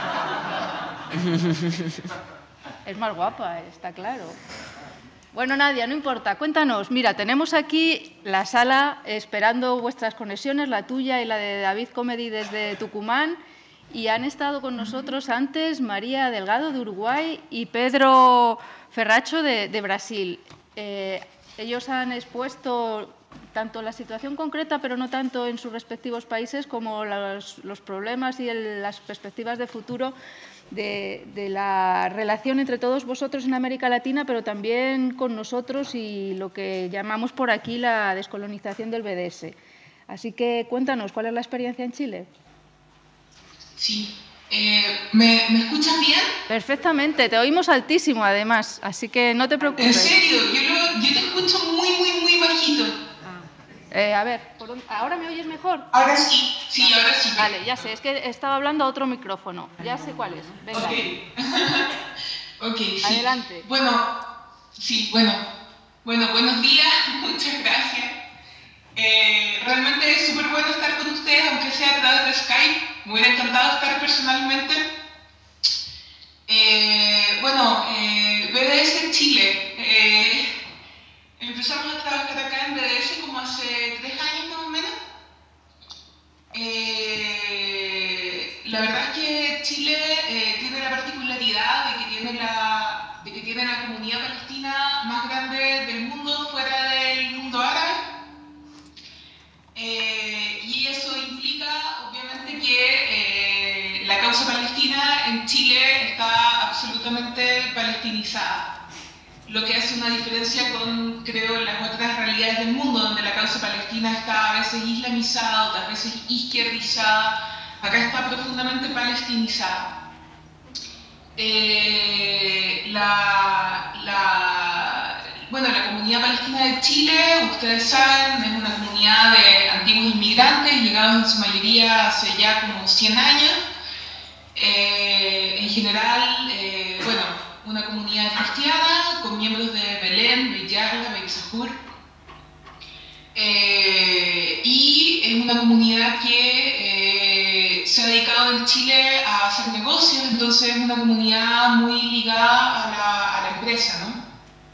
Es más guapa, está claro. Bueno, Nadia, no importa, cuéntanos. Mira, tenemos aquí la sala esperando vuestras conexiones, la tuya y la de David Comedy desde Tucumán, y han estado con nosotros antes María Delgado de Uruguay y Pedro Ferracho de Brasil. Ellos han expuesto tanto la situación concreta, pero no tanto en sus respectivos países, como los problemas y las perspectivas de futuro de la relación entre todos vosotros en América Latina, pero también con nosotros y lo que llamamos por aquí la descolonización del BDS. Así que cuéntanos, ¿cuál es la experiencia en Chile? Sí. ¿Me escuchan bien? Perfectamente, te oímos altísimo además, así que no te preocupes. ¿En serio? Yo te escucho muy bajito. A ver, ¿ahora me oyes mejor? Ahora sí, ahora sí. Vale, ya sé, es que estaba hablando a otro micrófono. Ya sé cuál es. Venga. Ok, sí. Adelante. Bueno, buenos días, muchas gracias. Realmente es súper bueno estar con ustedes, aunque sea a través de Skype. Me hubiera encantado estar personalmente. BDS en Chile. Empezamos a trabajar acá en BDS como hace 3 años más o menos. La verdad es que Chile tiene la particularidad de que tiene la comunidad palestina más grande del mundo fuera del mundo árabe. Y eso implica, obviamente, que la causa palestina en Chile está absolutamente palestinizada. Lo que hace una diferencia con, creo, las otras realidades del mundo, donde la causa causa palestina está a veces islamizada, otras veces izquierdizada. Acá está profundamente palestinizada. Bueno, la comunidad palestina de Chile, ustedes saben, es una comunidad de antiguos inmigrantes, llegados en su mayoría hace ya como 100 años. En general, bueno, una comunidad cristiana con miembros de Belén, Beit Yarla, Beit Sahur. Y es una comunidad que se ha dedicado en Chile a hacer negocios, entonces es una comunidad muy ligada a la empresa, ¿no?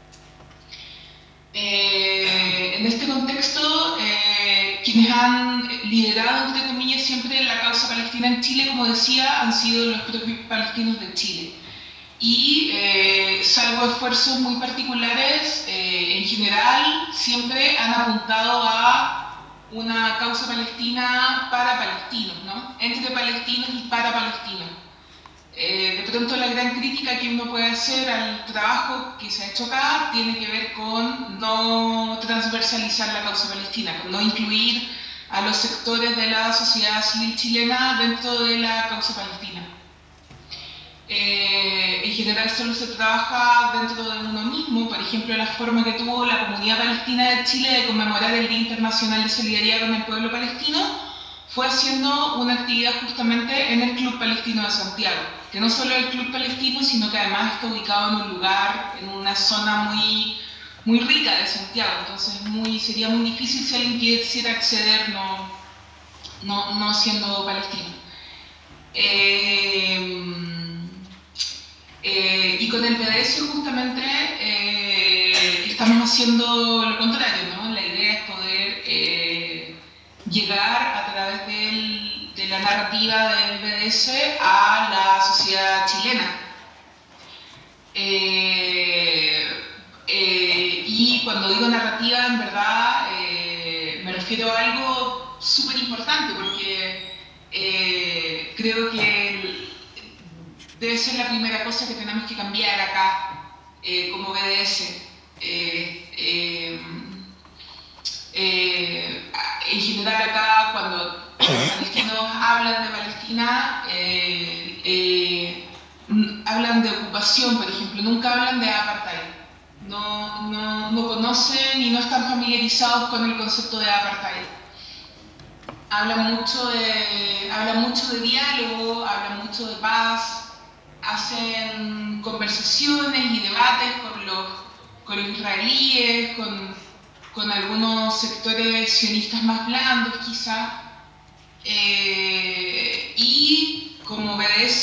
En este contexto, quienes han liderado, entre comillas, siempre la causa palestina en Chile, como decía, han sido los propios palestinos de Chile. Y salvo esfuerzos muy particulares, en general siempre han apuntado a una causa palestina para palestinos, ¿no? Entre palestinos y para palestinos. De pronto la gran crítica que uno puede hacer al trabajo que se ha hecho acá tiene que ver con no transversalizar la causa palestina, con no incluir a los sectores de la sociedad civil chilena dentro de la causa palestina. En general solo se trabaja dentro de uno mismo. Por ejemplo, la forma que tuvo la comunidad palestina de Chile de conmemorar el Día Internacional de Solidaridad con el Pueblo Palestino fue haciendo una actividad justamente en el Club Palestino de Santiago, que no solo es el Club Palestino, sino que además está ubicado en un lugar, en una zona muy rica de Santiago, entonces sería muy difícil si alguien quisiera acceder no siendo palestino. Y con el BDS justamente estamos haciendo lo contrario, ¿no? La idea es poder llegar a través de la narrativa del BDS a la sociedad chilena. Y cuando digo narrativa, en verdad me refiero a algo súper importante, porque creo que debe ser la primera cosa que tenemos que cambiar acá como BDS. En general acá, cuando los palestinos hablan de Palestina, hablan de ocupación, por ejemplo, nunca hablan de apartheid. No conocen y no están familiarizados con el concepto de apartheid. Hablan mucho de diálogo, hablan mucho de paz, hacen conversaciones y debates con los israelíes, con algunos sectores sionistas más blandos quizá, y como BDS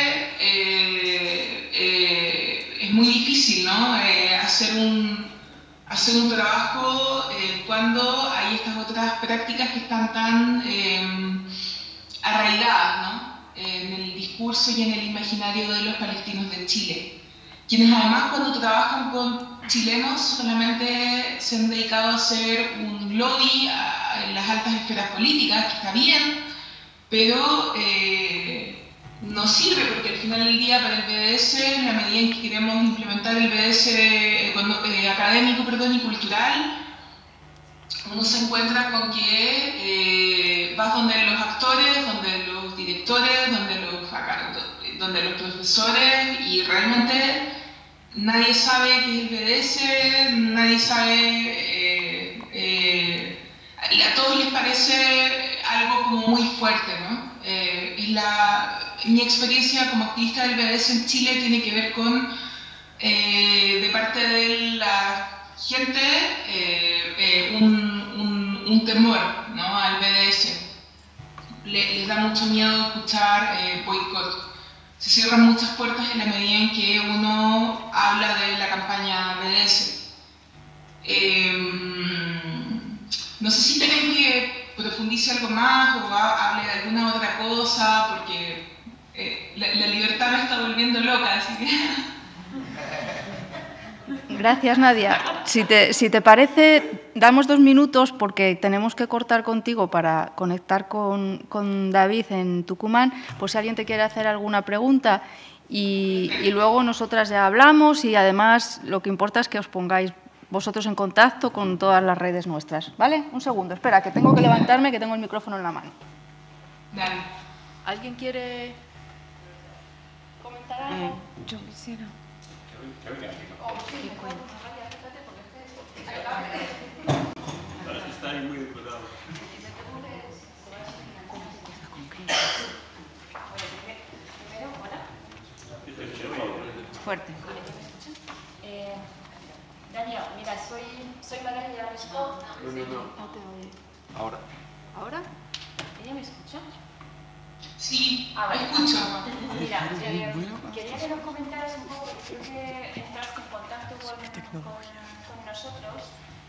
es muy difícil, ¿no? hacer un trabajo cuando hay estas otras prácticas que están tan arraigadas, ¿no? En el discurso y en el imaginario de los palestinos de Chile, quienes además cuando trabajan con chilenos solamente se han dedicado a hacer un lobby en las altas esferas políticas, que está bien, pero no sirve, porque al final del día para el BDS, en la medida en que queremos implementar el BDS académico y cultural, uno se encuentra con que vas donde los actores, donde los directores, donde los profesores, y realmente nadie sabe qué es el BDS, nadie sabe, a todos les parece algo como muy fuerte, ¿no? Mi experiencia como activista del BDS en Chile tiene que ver con, de parte de la gente, un temor, ¿no? Al BDS. Les da mucho miedo escuchar boicot. Se cierran muchas puertas en la medida en que uno habla de la campaña BDS. No sé si quieren que profundice algo más o hable de alguna otra cosa, porque la libertad me está volviendo loca, así que... Gracias, Nadia. Si te parece, damos 2 minutos porque tenemos que cortar contigo para conectar con David en Tucumán, por si alguien te quiere hacer alguna pregunta, y luego nosotras ya hablamos, y además lo que importa es que os pongáis vosotros en contacto con todas las redes nuestras, ¿vale? Un segundo, espera, que tengo que levantarme, que tengo el micrófono en la mano. Dale. ¿Alguien quiere comentar algo? Yo quisiera. Fuerte. Daniel, mira, soy María de la Respuesta. No te oye. Ahora. ¿Ahora? ¿Ella me escucha? Sí, Ah, vale. escucho. Mira, quería que nos comentaras un poco, creo que entraste en contacto con nosotros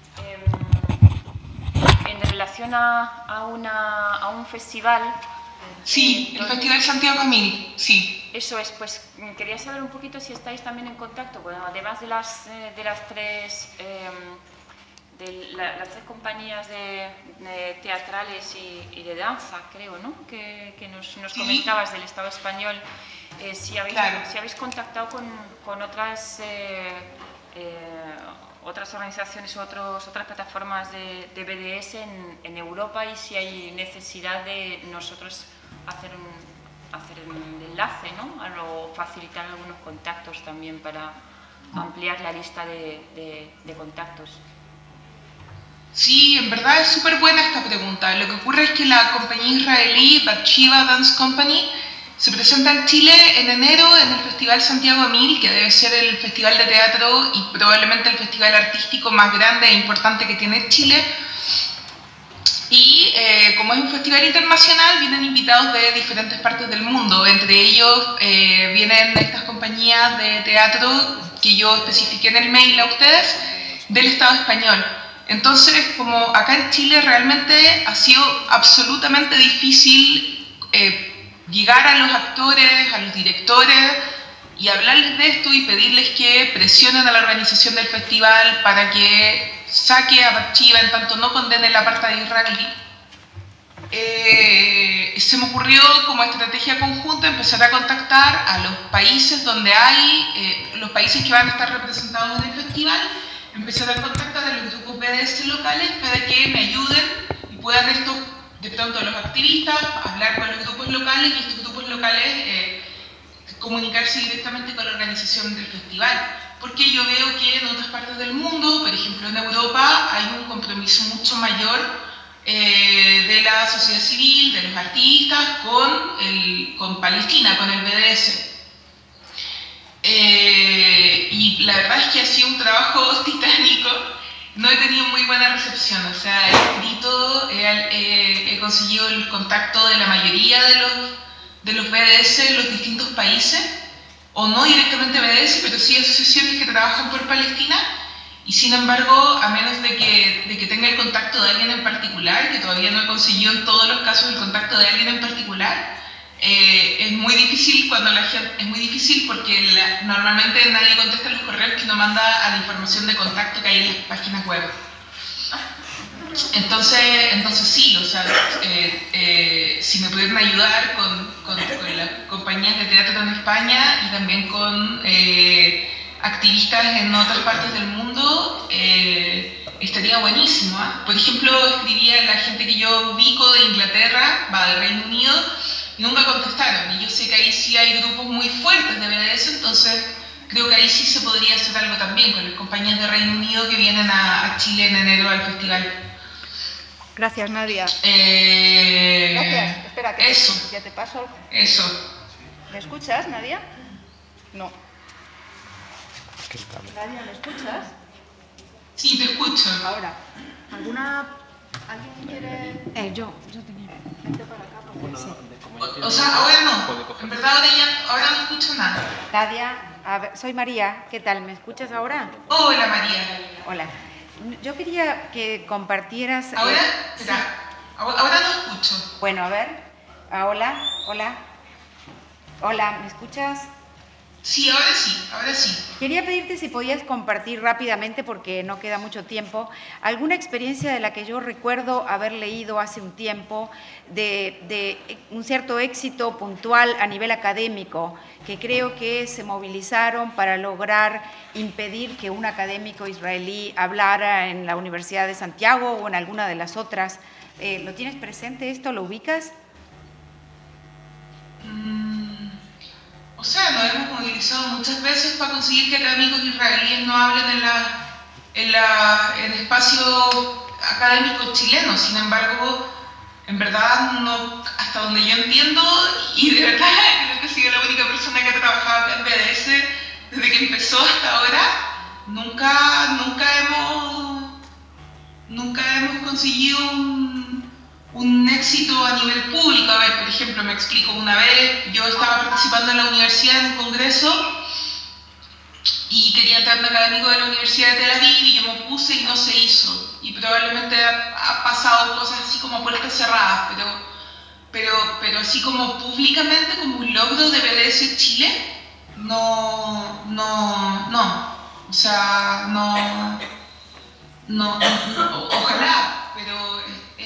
en relación a un festival. Sí, el Festival Santiago Camil, sí. Eso es, pues quería saber un poquito si estáis también en contacto, bueno, además de las tres las tres compañías de teatrales y de danza, creo, ¿no? Que nos comentabas del Estado español, si habéis contactado con otras otras organizaciones o otras plataformas de BDS en Europa, y si hay necesidad de nosotros hacer un enlace, ¿no? O facilitar algunos contactos también para ampliar la lista de contactos. Sí, en verdad es súper buena esta pregunta. Lo que ocurre es que la compañía israelí Batshiva Dance Company se presenta en Chile en enero en el Festival Santiago Camil, que debe ser el festival de teatro y probablemente el festival artístico más grande e importante que tiene Chile. Y como es un festival internacional, vienen invitados de diferentes partes del mundo. Entre ellos vienen estas compañías de teatro que yo especifiqué en el mail a ustedes, del Estado español. Entonces, como acá en Chile realmente ha sido absolutamente difícil llegar a los actores, a los directores y hablarles de esto y pedirles que presionen a la organización del festival para que saque a Batshiva en tanto no condene la parte de israelí. Se me ocurrió como estrategia conjunta empezar a contactar a los países donde hay, los países que van a estar representados en el festival, empezar a contactar a los grupos BDS locales para que me ayuden y puedan estos, de pronto los activistas, hablar con los grupos locales y estos grupos locales comunicarse directamente con la organización del festival. Porque yo veo que en otras partes del mundo, por ejemplo en Europa, hay un compromiso mucho mayor de la sociedad civil, de los artistas, con Palestina, con el BDS. Y la verdad es que ha sido un trabajo titánico, no he tenido muy buena recepción, o sea, he conseguido el contacto de la mayoría de los BDS en los distintos países, o no directamente BDS, pero sí asociaciones que trabajan por Palestina, y sin embargo, a menos de que tenga el contacto de alguien en particular, que todavía no he conseguido en todos los casos el contacto de alguien en particular, es muy difícil cuando la gente, es muy difícil porque normalmente nadie contesta los correos que no manda a la información de contacto que hay en las páginas web. Entonces sí, o sea, si me pudieran ayudar con las compañías de teatro en España y también con activistas en otras partes del mundo, estaría buenísimo, ¿eh? Por ejemplo, escribía a la gente que yo ubico de Inglaterra, de Reino Unido, y nunca contestaron. Y yo sé que ahí sí hay grupos muy fuertes de BDS, entonces creo que ahí sí se podría hacer algo también con las compañías de Reino Unido que vienen a Chile en enero al festival. Gracias, Nadia. Gracias. Espera, que eso. Ya te paso. Eso. ¿Me escuchas, Nadia? No. Nadia, ¿me escuchas? Sí, te escucho. Ahora. ¿Alguien quiere...? Yo tenía. Vente para acá, porque sí. O sea, ahora no. En verdad ahora no escucho nada. Nadia, a ver, soy María. ¿Qué tal? ¿Me escuchas ahora? Hola, María. Hola. Yo quería que compartieras... ¿Ahora? Sí. Ahora no escucho. Bueno, a ver. Hola, hola. Hola, ¿me escuchas? Sí, ahora sí, ahora sí. Quería pedirte si podías compartir rápidamente, porque no queda mucho tiempo, alguna experiencia de la que yo recuerdo haber leído hace un tiempo, de un cierto éxito puntual a nivel académico, que creo que se movilizaron para lograr impedir que un académico israelí hablara en la Universidad de Santiago o en alguna de las otras. ¿Lo tienes presente esto? ¿Lo ubicas? O sea, nos hemos movilizado muchas veces para conseguir que académicos israelíes no hablen en el espacio académico chileno. Sin embargo, en verdad, no, hasta donde yo entiendo, y de verdad creo que he sido la única persona que ha trabajado acá en BDS desde que empezó hasta ahora, nunca hemos conseguido un éxito a nivel público. A ver, por ejemplo, me explico, una vez yo estaba participando en la universidad en un congreso y quería entrar un académico de la Universidad de Tel Aviv y yo me opuse y no se hizo. Y probablemente ha pasado cosas así como a puertas cerradas, pero así como públicamente, como un logro de BDS Chile, no. O sea, no, ojalá, pero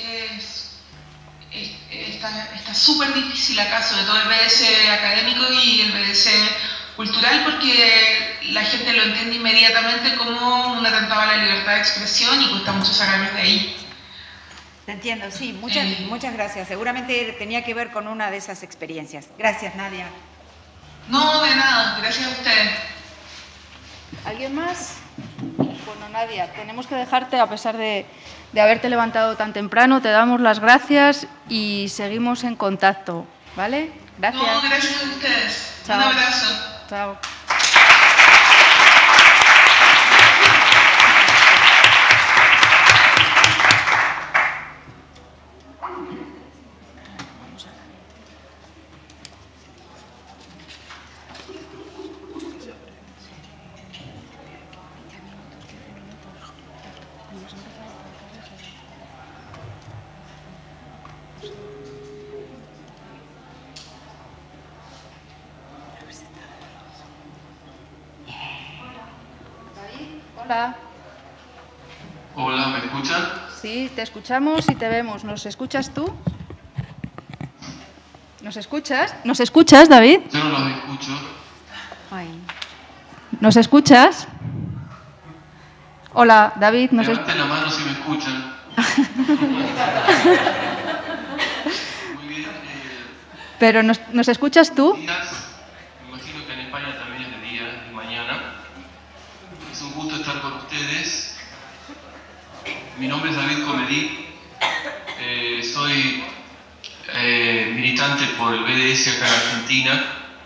está súper difícil acá, sobre todo el BDS académico y el BDS cultural, porque la gente lo entiende inmediatamente como un atentado a la libertad de expresión y cuesta mucho sacarlos de ahí. Te entiendo, sí, muchas gracias. Seguramente tenía que ver con una de esas experiencias. Gracias, Nadia. No, de nada, gracias a ustedes. ¿Alguien más? Bueno, Nadia, tenemos que dejarte, a pesar de haberte levantado tan temprano, te damos las gracias y seguimos en contacto, ¿vale? Gracias. No, gracias a ustedes. Chao. Un abrazo. Chao. Hola. Hola, ¿me escuchan? Sí, te escuchamos y te vemos. ¿Nos escuchas tú? ¿Nos escuchas? ¿Nos escuchas, David? Yo no los escucho. Ay. ¿Nos escuchas? Hola, David. Levanten la mano si me escuchan. Muy bien. ¿Pero nos escuchas tú? Días, me imagino que en España también es de día y mañana. Es un gusto estar con ustedes. Mi nombre es David Comedí. Soy militante por el BDS acá en Argentina.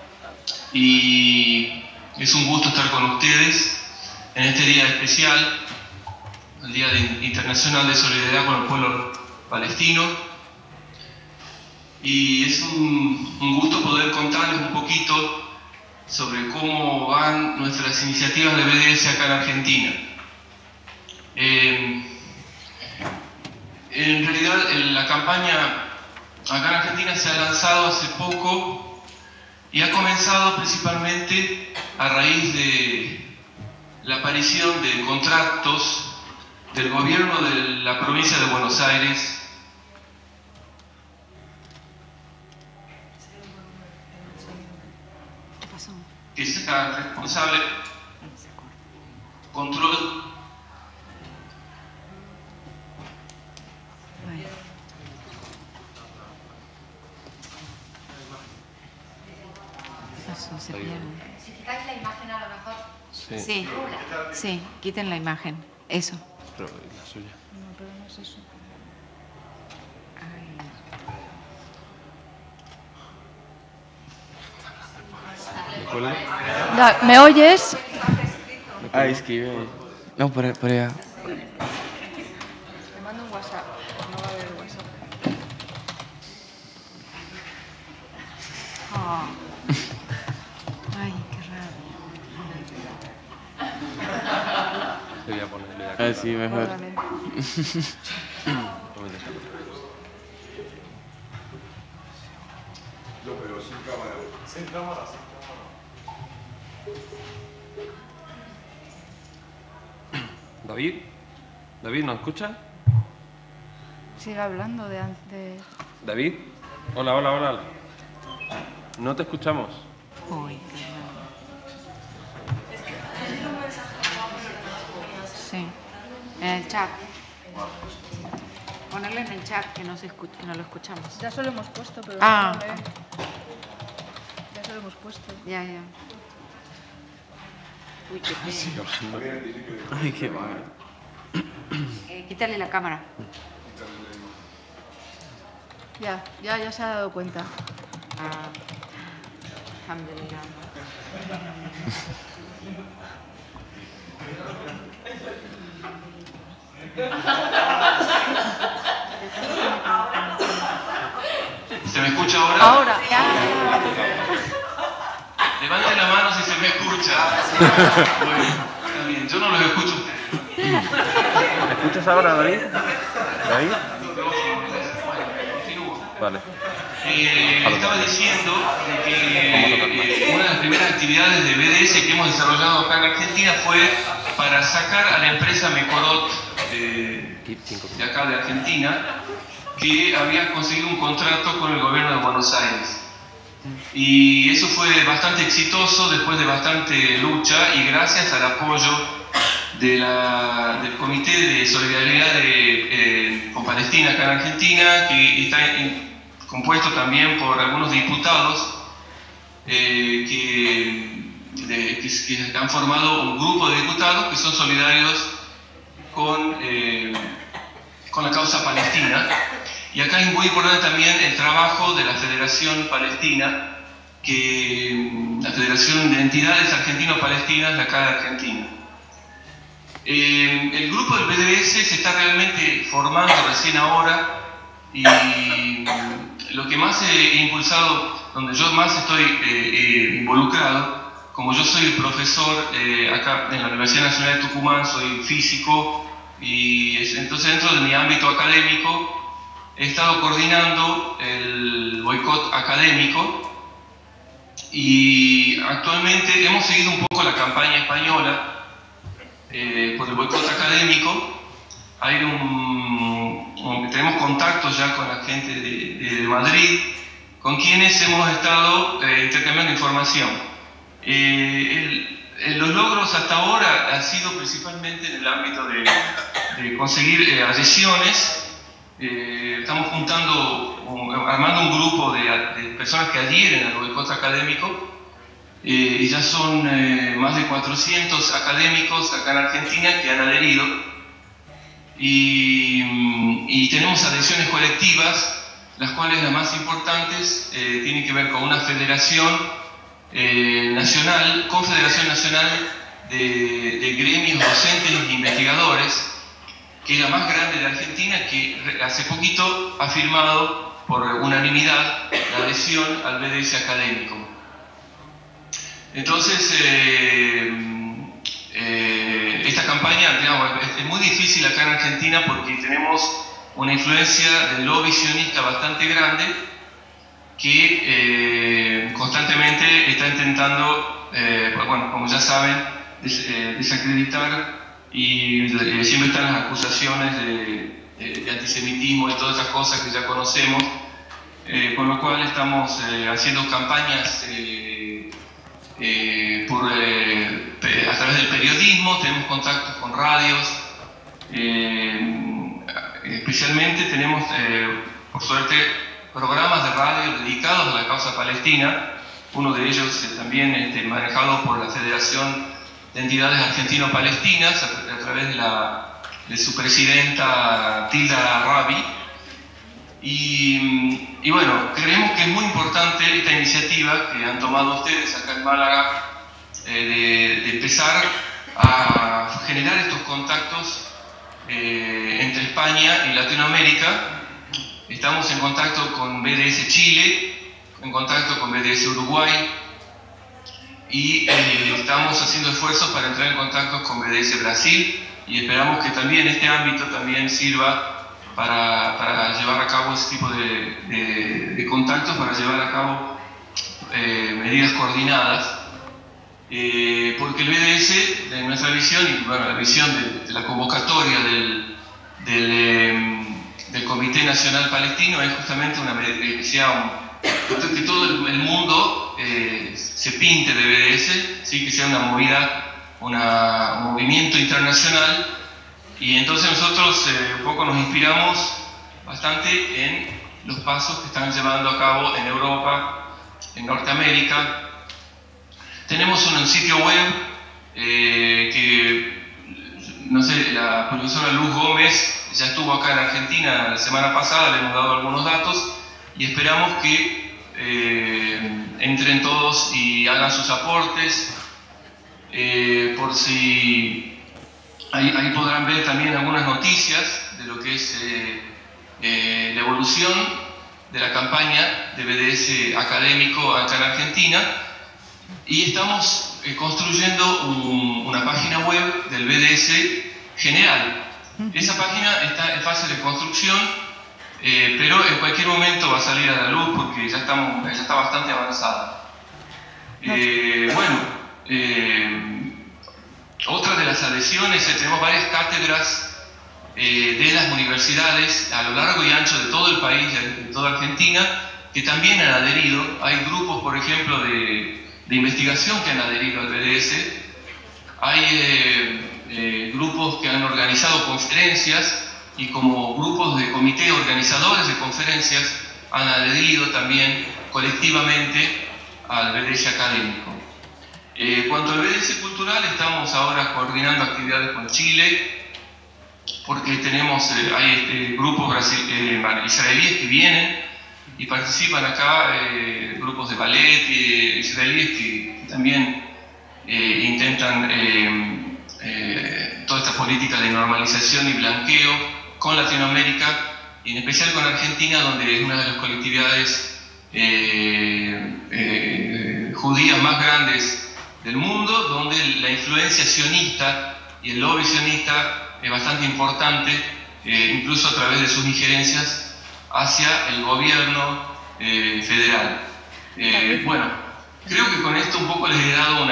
Y es un gusto estar con ustedes en este día especial, el Día Internacional de Solidaridad con el Pueblo Palestino. Y es un gusto poder contarles un poquito sobre cómo van nuestras iniciativas de BDS acá en Argentina. En realidad la campaña acá en Argentina se ha lanzado hace poco y ha comenzado principalmente a raíz de la aparición de contratos del gobierno de la provincia de Buenos Aires que es el responsable control Se pierde. Si quitáis la imagen a lo mejor. Sí, sí, quiten la imagen. Eso. Pero la suya. No, pero no es eso. ¿Me oyes? Ah, escribe. No, por allá. Te mando un WhatsApp. No va a haber WhatsApp. Oh. Ay, qué raro. Te voy a ponerle aquí. Ah, sí, mejor. Órale. David, David, ¿nos escucha? Sigue hablando de antes. David, hola, hola, hola. No te escuchamos. Uy, sí, en el chat. Ponerle en el chat que no se escucha, no lo escuchamos. Ya se lo hemos puesto, pero Ah. no lo lee. Ya se lo hemos puesto. Ya, ya. Uy, qué pena. Ay, qué mal. Quítale la cámara. Ya se ha dado cuenta. Ah, alhamdulillah. ¿Se me escucha ahora? Ahora, ya. Levanten la mano si se me escucha. Bueno, está bien, yo no los escucho a ustedes. ¿Me escuchas ahora, David? ¿David? Vale. Estaba diciendo de que una de las primeras actividades de BDS que hemos desarrollado acá en Argentina fue para sacar a la empresa Mecorot de acá de Argentina, que había conseguido un contrato con el gobierno de Buenos Aires. Y eso fue bastante exitoso después de bastante lucha y gracias al apoyo del Comité de Solidaridad con Palestina acá en Argentina, que está compuesto también por algunos diputados que han formado un grupo de diputados que son solidarios con la causa palestina. Y acá es muy importante también el trabajo de la Federación Palestina, la Federación de Entidades Argentino-Palestinas de acá de Argentina. El grupo del BDS se está realmente formando recién ahora y lo que más he impulsado, donde yo más estoy involucrado, como yo soy profesor acá en la Universidad Nacional de Tucumán, soy físico y entonces dentro de mi ámbito académico he estado coordinando el boicot académico y actualmente hemos seguido un poco la campaña española por el boicot académico. Tenemos contactos ya con la gente de Madrid, con quienes hemos estado intercambiando información. Los logros hasta ahora han sido principalmente en el ámbito de conseguir adhesiones. Estamos armando un grupo de personas que adhieren al boicot académico y ya son más de 400 académicos acá en Argentina que han adherido y tenemos adhesiones colectivas, las cuales las más importantes tienen que ver con una federación nacional, Confederación Nacional de Gremios Docentes e Investigadores, que es la más grande de Argentina, que hace poquito ha firmado por unanimidad la adhesión al BDS académico. Entonces, esta campaña, digamos, es muy difícil acá en Argentina porque tenemos una influencia del lobby sionista bastante grande que constantemente está intentando, bueno, como ya saben, desacreditar y siempre están las acusaciones de antisemitismo y todas esas cosas que ya conocemos, con lo cual estamos haciendo campañas a través del periodismo, tenemos contactos con radios, especialmente tenemos, por suerte, programas de radio dedicados a la causa palestina, uno de ellos también manejado por la Federación de Entidades Argentino-Palestinas a través de su presidenta Tilda Rabi. Y bueno, creemos que es muy importante esta iniciativa que han tomado ustedes acá en Málaga de empezar a generar estos contactos entre España y Latinoamérica. Estamos en contacto con BDS Chile, en contacto con BDS Uruguay y estamos haciendo esfuerzos para entrar en contacto con BDS Brasil y esperamos que también este ámbito también sirva para llevar a cabo ese tipo de contactos, para llevar a cabo medidas coordinadas. porque el BDS, de nuestra visión, y bueno, la visión de la convocatoria del Comité Nacional Palestino es justamente que todo el mundo se pinte de BDS, ¿sí? Que sea una movida, un movimiento internacional, y entonces nosotros un poco nos inspiramos bastante en los pasos que están llevando a cabo en Europa, en Norteamérica. Tenemos un sitio web que, no sé, la profesora Luz Gómez ya estuvo acá en Argentina la semana pasada, le hemos dado algunos datos y esperamos que entren todos y hagan sus aportes, por si ahí podrán ver también algunas noticias de lo que es la evolución de la campaña de BDS académico acá en Argentina, y estamos construyendo una página web del BDS general. Esa página está en fase de construcción, pero en cualquier momento va a salir a la luz porque ya está bastante avanzada. Otra de las adhesiones, tenemos varias cátedras de las universidades a lo largo y ancho de todo el país, de toda Argentina, que también han adherido. Hay grupos, por ejemplo, de investigación que han adherido al BDS. Hay grupos que han organizado conferencias, y como grupos de comité organizadores de conferencias han adherido también colectivamente al BDS académico. Cuanto al BDS cultural, estamos ahora coordinando actividades con Chile, porque hay grupos israelíes que vienen y participan acá, grupos de ballet israelíes que también intentan toda esta política de normalización y blanqueo con Latinoamérica, y en especial con Argentina, donde es una de las colectividades judías más grandes del mundo, donde la influencia sionista y el lobby sionista es bastante importante, incluso a través de sus injerencias hacia el gobierno federal. Bueno, creo que con esto un poco les he dado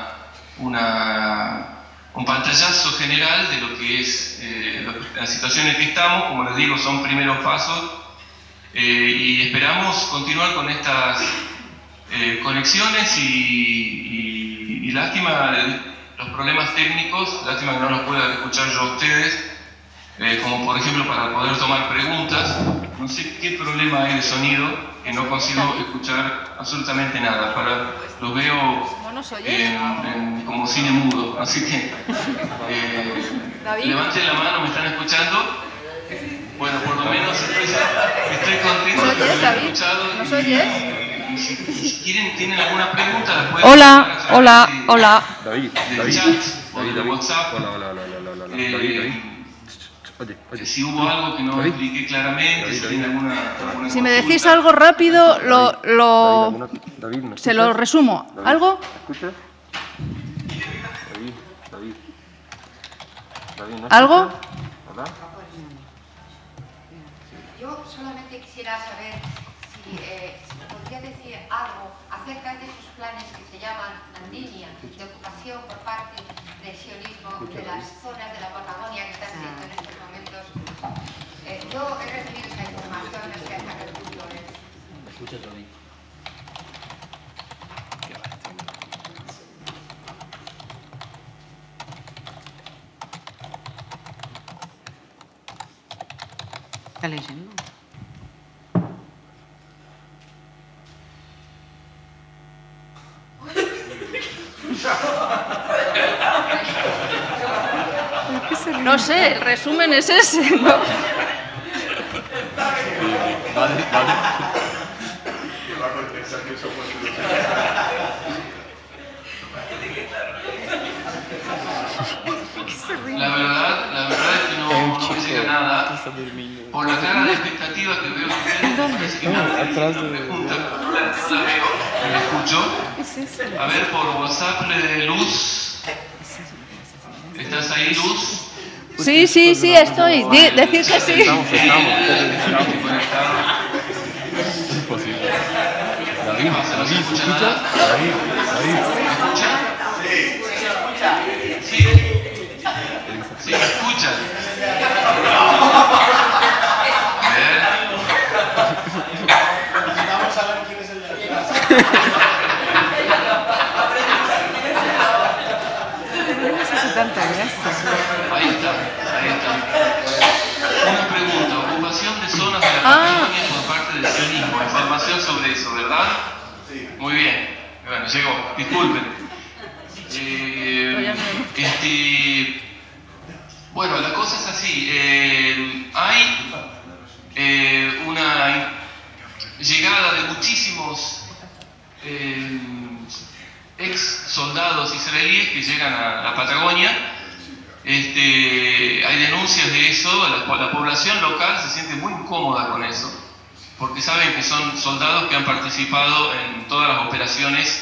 un pantallazo general de lo que es la situación en la que estamos. Como les digo, son primeros pasos, y esperamos continuar con estas conexiones, y lástima los problemas técnicos, lástima que no los pueda escuchar yo a ustedes, como por ejemplo para poder tomar preguntas. No sé qué problema hay de sonido, que no consigo escuchar absolutamente nada. Los veo como cine mudo, así que levanten la mano, ¿me están escuchando? Bueno, por lo menos estoy contento de haber escuchado. ¿Nos oyes? Si tienen alguna pregunta, la pueden Hola. David, chat o de WhatsApp. Hola. David. Oye. Si hubo algo que no expliqué claramente, si tienen alguna Si me decís algo rápido, se lo resumo. ¿Algo? ¿Escuchas? David, ¿no ¿Algo? Hola. Yo solamente quisiera saber si me podría decir algo acerca de esos planes que se llaman Nandinia, de ocupación por parte del sionismo de las zonas de la Patagonia que están siendo en estos momentos. Yo he recibido esa información, no sé hasta qué punto es. Escucha, Tony. ¿Está leyendo? No sé, el resumen es ese, ¿no? La verdad es que no me llega nada. Por la cara de expectativa que veo atrás de pregunta, la veo, la escucho. A ver, por WhatsApp, Luz. ¿Estás ahí, Luz? Sí, estoy. Decir que sí. Estamos conectados. Imposible. ¿Qué pasa? ¿No se escucha nada? ¿Me escucha? Sí, sí, me escuchan. A ver. Vamos a ver quién es el de atrás. Tanta gracia. Ahí está, ahí está. Una pregunta, ocupación de zonas de la Patagonia por parte del sionismo. Información sobre eso, ¿verdad? Sí. Muy bien. Bueno, llegó. Disculpen. Bueno, la cosa es así. Hay una llegada de muchísimos ex soldados israelíes que llegan a la Patagonia. Hay denuncias de eso. La población local se siente muy incómoda con eso, porque saben que son soldados que han participado en todas las operaciones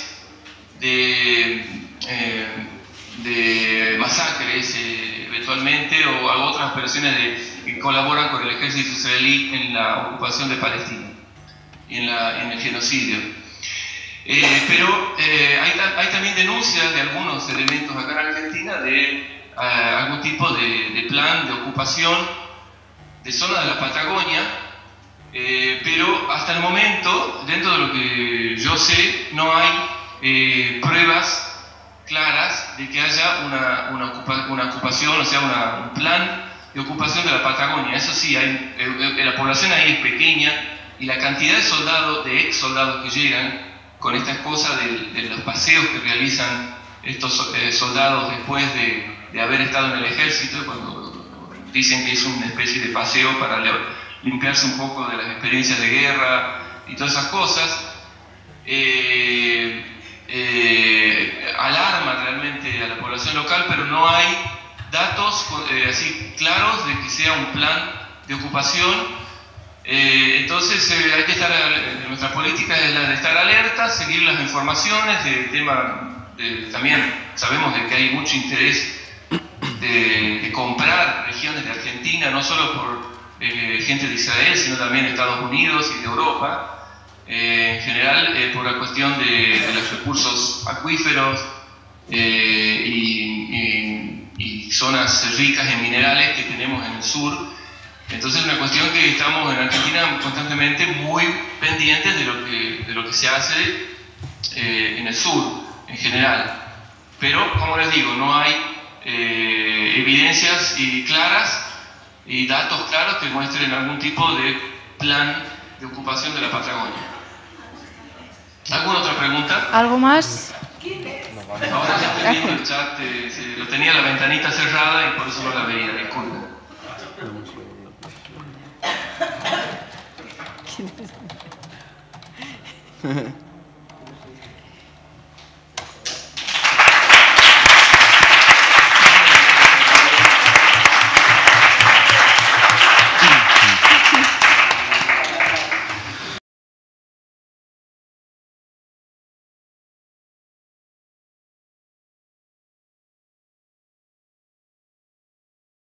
de masacres eventualmente, o a otras operaciones que colaboran con el ejército israelí en la ocupación de Palestina y en el genocidio. Pero hay también denuncias de algunos elementos acá en Argentina de algún tipo de plan de ocupación de zonas de la Patagonia, pero hasta el momento, dentro de lo que yo sé, no hay pruebas claras de que haya una ocupación, o sea, un plan de ocupación de la Patagonia. Eso sí, la población ahí es pequeña, y la cantidad de soldados, de ex soldados que llegan con estas cosas de los paseos que realizan estos soldados después de haber estado en el ejército, cuando dicen que es una especie de paseo para limpiarse un poco de las experiencias de guerra y todas esas cosas, alarma realmente a la población local, pero no hay datos así claros de que sea un plan de ocupación. Entonces hay que estar, nuestra política es la de estar alerta, seguir las informaciones del tema. También sabemos de que hay mucho interés de comprar regiones de Argentina, no solo por gente de Israel, sino también de Estados Unidos y de Europa. En general, por la cuestión de los recursos acuíferos y zonas ricas en minerales que tenemos en el sur. Entonces es una cuestión que estamos en Argentina constantemente muy pendientes de lo que se hace en el sur en general. Pero, como les digo, no hay evidencias claras y datos claros que muestren algún tipo de plan de ocupación de la Patagonia. ¿Alguna otra pregunta? ¿Algo más? Ahora ya estoy viendo el chat, lo tenía la ventanita cerrada y por eso no la veía, disculpen. ¿Quién es?